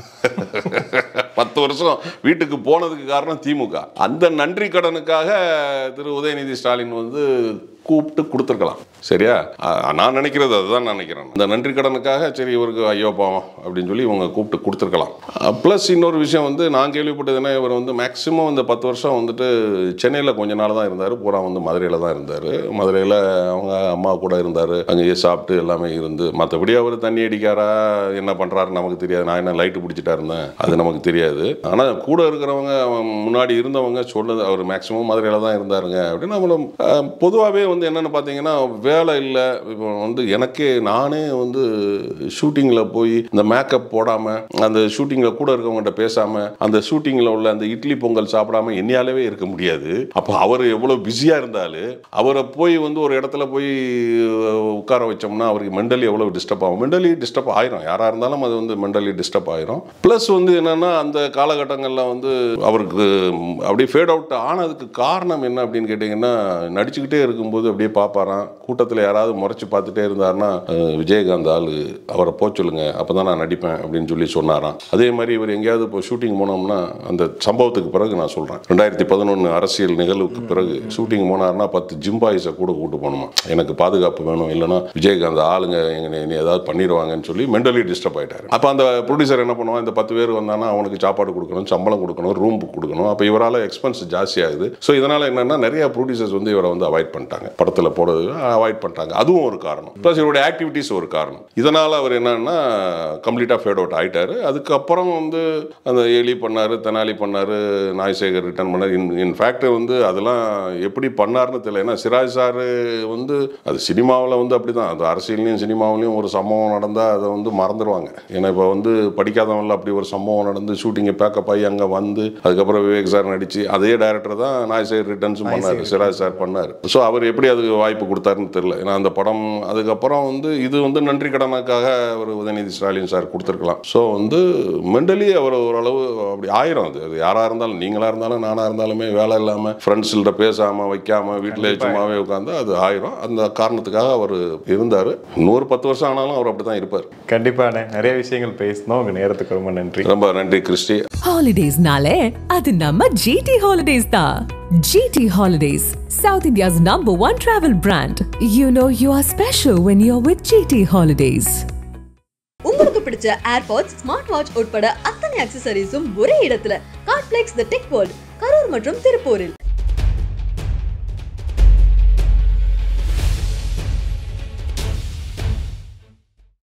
10 வருஷம் வீட்டுக்கு போனதுக்கு காரணம் திமுக. அந்த நன்றி கடனுக்காக திரு உதயநிதி ஸ்டாலின் வந்து கூப்பிட்டு கொடுத்துருக்கலாம். சரியா? நான் நினைக்கிறது அதுதான் நினைக்கிறேன். அந்த நன்றி கடனுக்காக சரி இவருக்கு ஐயோ பாவம் அப்படின்னு சொல்லி இவங்க கூப்பிட்டு கொடுத்துருக்கலாம். ப்ளஸ் இன்னொரு விஷயம் வந்து நான் கேள்விப்பட்டதுன்னா, இவர் வந்து மேக்ஸிமம் இந்த 10 வருஷம் வந்துட்டு சென்னையில் கொஞ்ச நாள் தான் இருந்தார். பூரா வந்து மதுரையில் தான் இருந்தார். மதுரையில் அவங்க அம்மா கூட இருந்தார். அங்கேயே சாப்பிட்டு எல்லாமே இருந்து, மற்றபடி அவர் தண்ணி அடிக்காரா என்ன பண்ணுறாரு நமக்கு தெரியாது. நான் என்ன லைட்டு பிடிச்சிட்டா இருந்தேன் அது நமக்கு தெரியாது. ஆனால் கூட இருக்கிறவங்க முன்னாடி இருந்தவங்க சொன்னது அவர் மேக்ஸிமம் மதுரையில் தான் இருந்தாருங்க அப்படின்னு. நம்மளும் பொதுவாகவே வந்து என்னென்னு பார்த்தீங்கன்னா, வேலை இல்லை. இப்போ வந்து எனக்கே நானே வந்து ஷூட்டிங்கில் போய் இந்த மேக்கப் போடாமல், அந்த ஷூட்டிங்கில் கூட இருக்கவங்ககிட்ட பேசாமல், அந்த ஷூட்டிங்கில் உள்ள அந்த இட்லி பொங்கல் சாப்பிடாமல் என்னையாலவே இருக்க முடியாது. அப்போ அவர் எவ்வளோ பிஸியாக இருந்தாலும் அவரை போய் வந்து ஒரு இடத்துல போய் உட்கார வச்சோம்னா அவருக்கு மென்டலி எவ்வளோ டிஸ்டர்ப் ஆகும். மென்டலி டிஸ்டர்ப் ஆயிரும், யாராக இருந்தாலும் அது வந்து மென்டலி டிஸ்டர்ப் ஆயிரும். ப்ளஸ் வந்து என்னென்னா அந்த காலகட்டங்களில் வந்து அவருக்கு அப்படியே ஃபேட் அவுட் ஆனதுக்கு காரணம் என்ன அப்படின்னு கேட்டிங்கன்னா, நடிச்சுக்கிட்டே இருக்கும்போது அப்படியே பார்ப்பாராம். கூட்டத்தில் யாராவது முறைச்சு பார்த்துட்டே இருந்தாருன்னா, விஜயகாந்த் ஆள் அவரை போக சொல்லுங்க, அப்போ தான் நான் நடிப்பேன் அப்படின்னு சொல்லி சொன்னாராம். அதே மாதிரி இவர் எங்கேயாவது இப்போ ஷூட்டிங் போனோம்னா, அந்த சம்பவத்துக்கு பிறகு நான் சொல்கிறேன், 2011 அரசியல் நிகழ்வுக்கு பிறகு ஷூட்டிங் போனார்னா 10 ஜிம் பாய்ஸை கூட கூட்டு போகணுமா. எனக்கு பாதுகாப்பு வேணும், இல்லைன்னா விஜயகாந்த் ஆளுங்க எங்க ஏதாவது பண்ணிடுவாங்கன்னு சொல்லி மென்டலி டிஸ்டர்ப் ஆகிட்டாரு. அப்போ அந்த ப்ரொடியூசர் என்ன பண்ணுவான், இந்த 10 பேர் வந்தானா அவனுக்கு சாப்பாடு கொடுக்கணும், சம்பளம் கொடுக்கணும், ரூம் புக் கொடுக்கணும். அப்போ இவரால் எக்ஸ்பென்ஸ் ஜாஸ்தி ஆகுது. ஸோ இதனால் என்னென்னா நிறைய ப்ரொடியூசர்ஸ் வந்து இவரை வந்து அவாய்ட் பண்ணிட்டாங்க. படத்தில் போடுறது அவாய்ட் பண்ணிட்டாங்க. அதுவும் ஒரு காரணம். ப்ளஸ் இவருடைய ஆக்டிவிட்டீஸ் ஒரு காரணம். இதனால் அவர் என்னன்னா கம்ப்ளீட்டாக ஃபேட் அவுட் ஆகிட்டார். அதுக்கப்புறம் வந்து அந்த எலி பண்ணார், தெனாலி பண்ணார், நாய்சேகர் ரிட்டர்ன் பண்ணார். இன்ஃபேக்ட் வந்து அதெல்லாம் எப்படி பண்ணார்னு தெரியல. ஏன்னா சிராஜ் சார் வந்து அது சினிமாவில் வந்து அப்படி தான், அது அரசியல்லையும் சினிமாவிலையும் ஒரு சம்பவம் நடந்தால் அதை வந்து மறந்துடுவாங்க. ஏன்னா இப்போ வந்து படிக்காதவங்கள அப்படி ஒரு சம்பவம் நடந்து ஷூட்டிங்கை பேக்கப் ஆகி அங்கே வந்து அதுக்கப்புறம் விவேக் சார் நடிச்சு அதே டைரக்டர் தான் நாய்சேகர் ரிட்டர்ன்ஸும் பண்ணார், சிராஜ் சார் பண்ணார். ஸோ அவர் எப்படி அதுக்கு வாய்ப்பு கொடுத்தாருன்னு தெரியல. ஏன்னா அந்த படம் அதுக்கப்புறம் வந்து இது வந்து நன்றி கடனுக்காக ஒரு உதயநிதி ஸ்டாலின் சார் கொடுத்துருக்கலாம். ஸோ வந்து மென்டலி அவர் ஓரளவு அப்படி ஆயிரும். அது யாராக இருந்தாலும், நீங்களாக இருந்தாலும் நானாக இருந்தாலுமே வேலை இல்லாமல் ஃப்ரெண்ட்ஸ்கிட்ட பேசாமல் வைக்காமல் வீட்டிலே சும்மாவே உட்காந்து அது ஆயிரும். அந்த காரணத்துக்காக அவர் இருந்தார். 110 வருஷம் ஆனாலும் அவர் அப்படி தான் இருப்பார். கண்டிப்பாக நிறைய விஷயங்கள் பேசணும். உங்கள் நேரத்துக்கு ரொம்ப நன்றி. ரொம்ப நன்றி கிறிஸ்டி. ஹாலிடேஸ்னாலே அது நம்ம ஜிடி ஹாலிடேஸ் தான். GT Holidays, South India's #1 travel brand. You know you are special when you're with GT Holidays. உங்களுக்கு பிடிச்ச ஏர்பாட்ஸ், ஸ்மார்ட் வாட்ச் உட்பட அத்தனை அக்சசரிஸும் ஒரே இடத்துல. Cartplex the tech world, Karur மற்றும் திருப்பூரில்.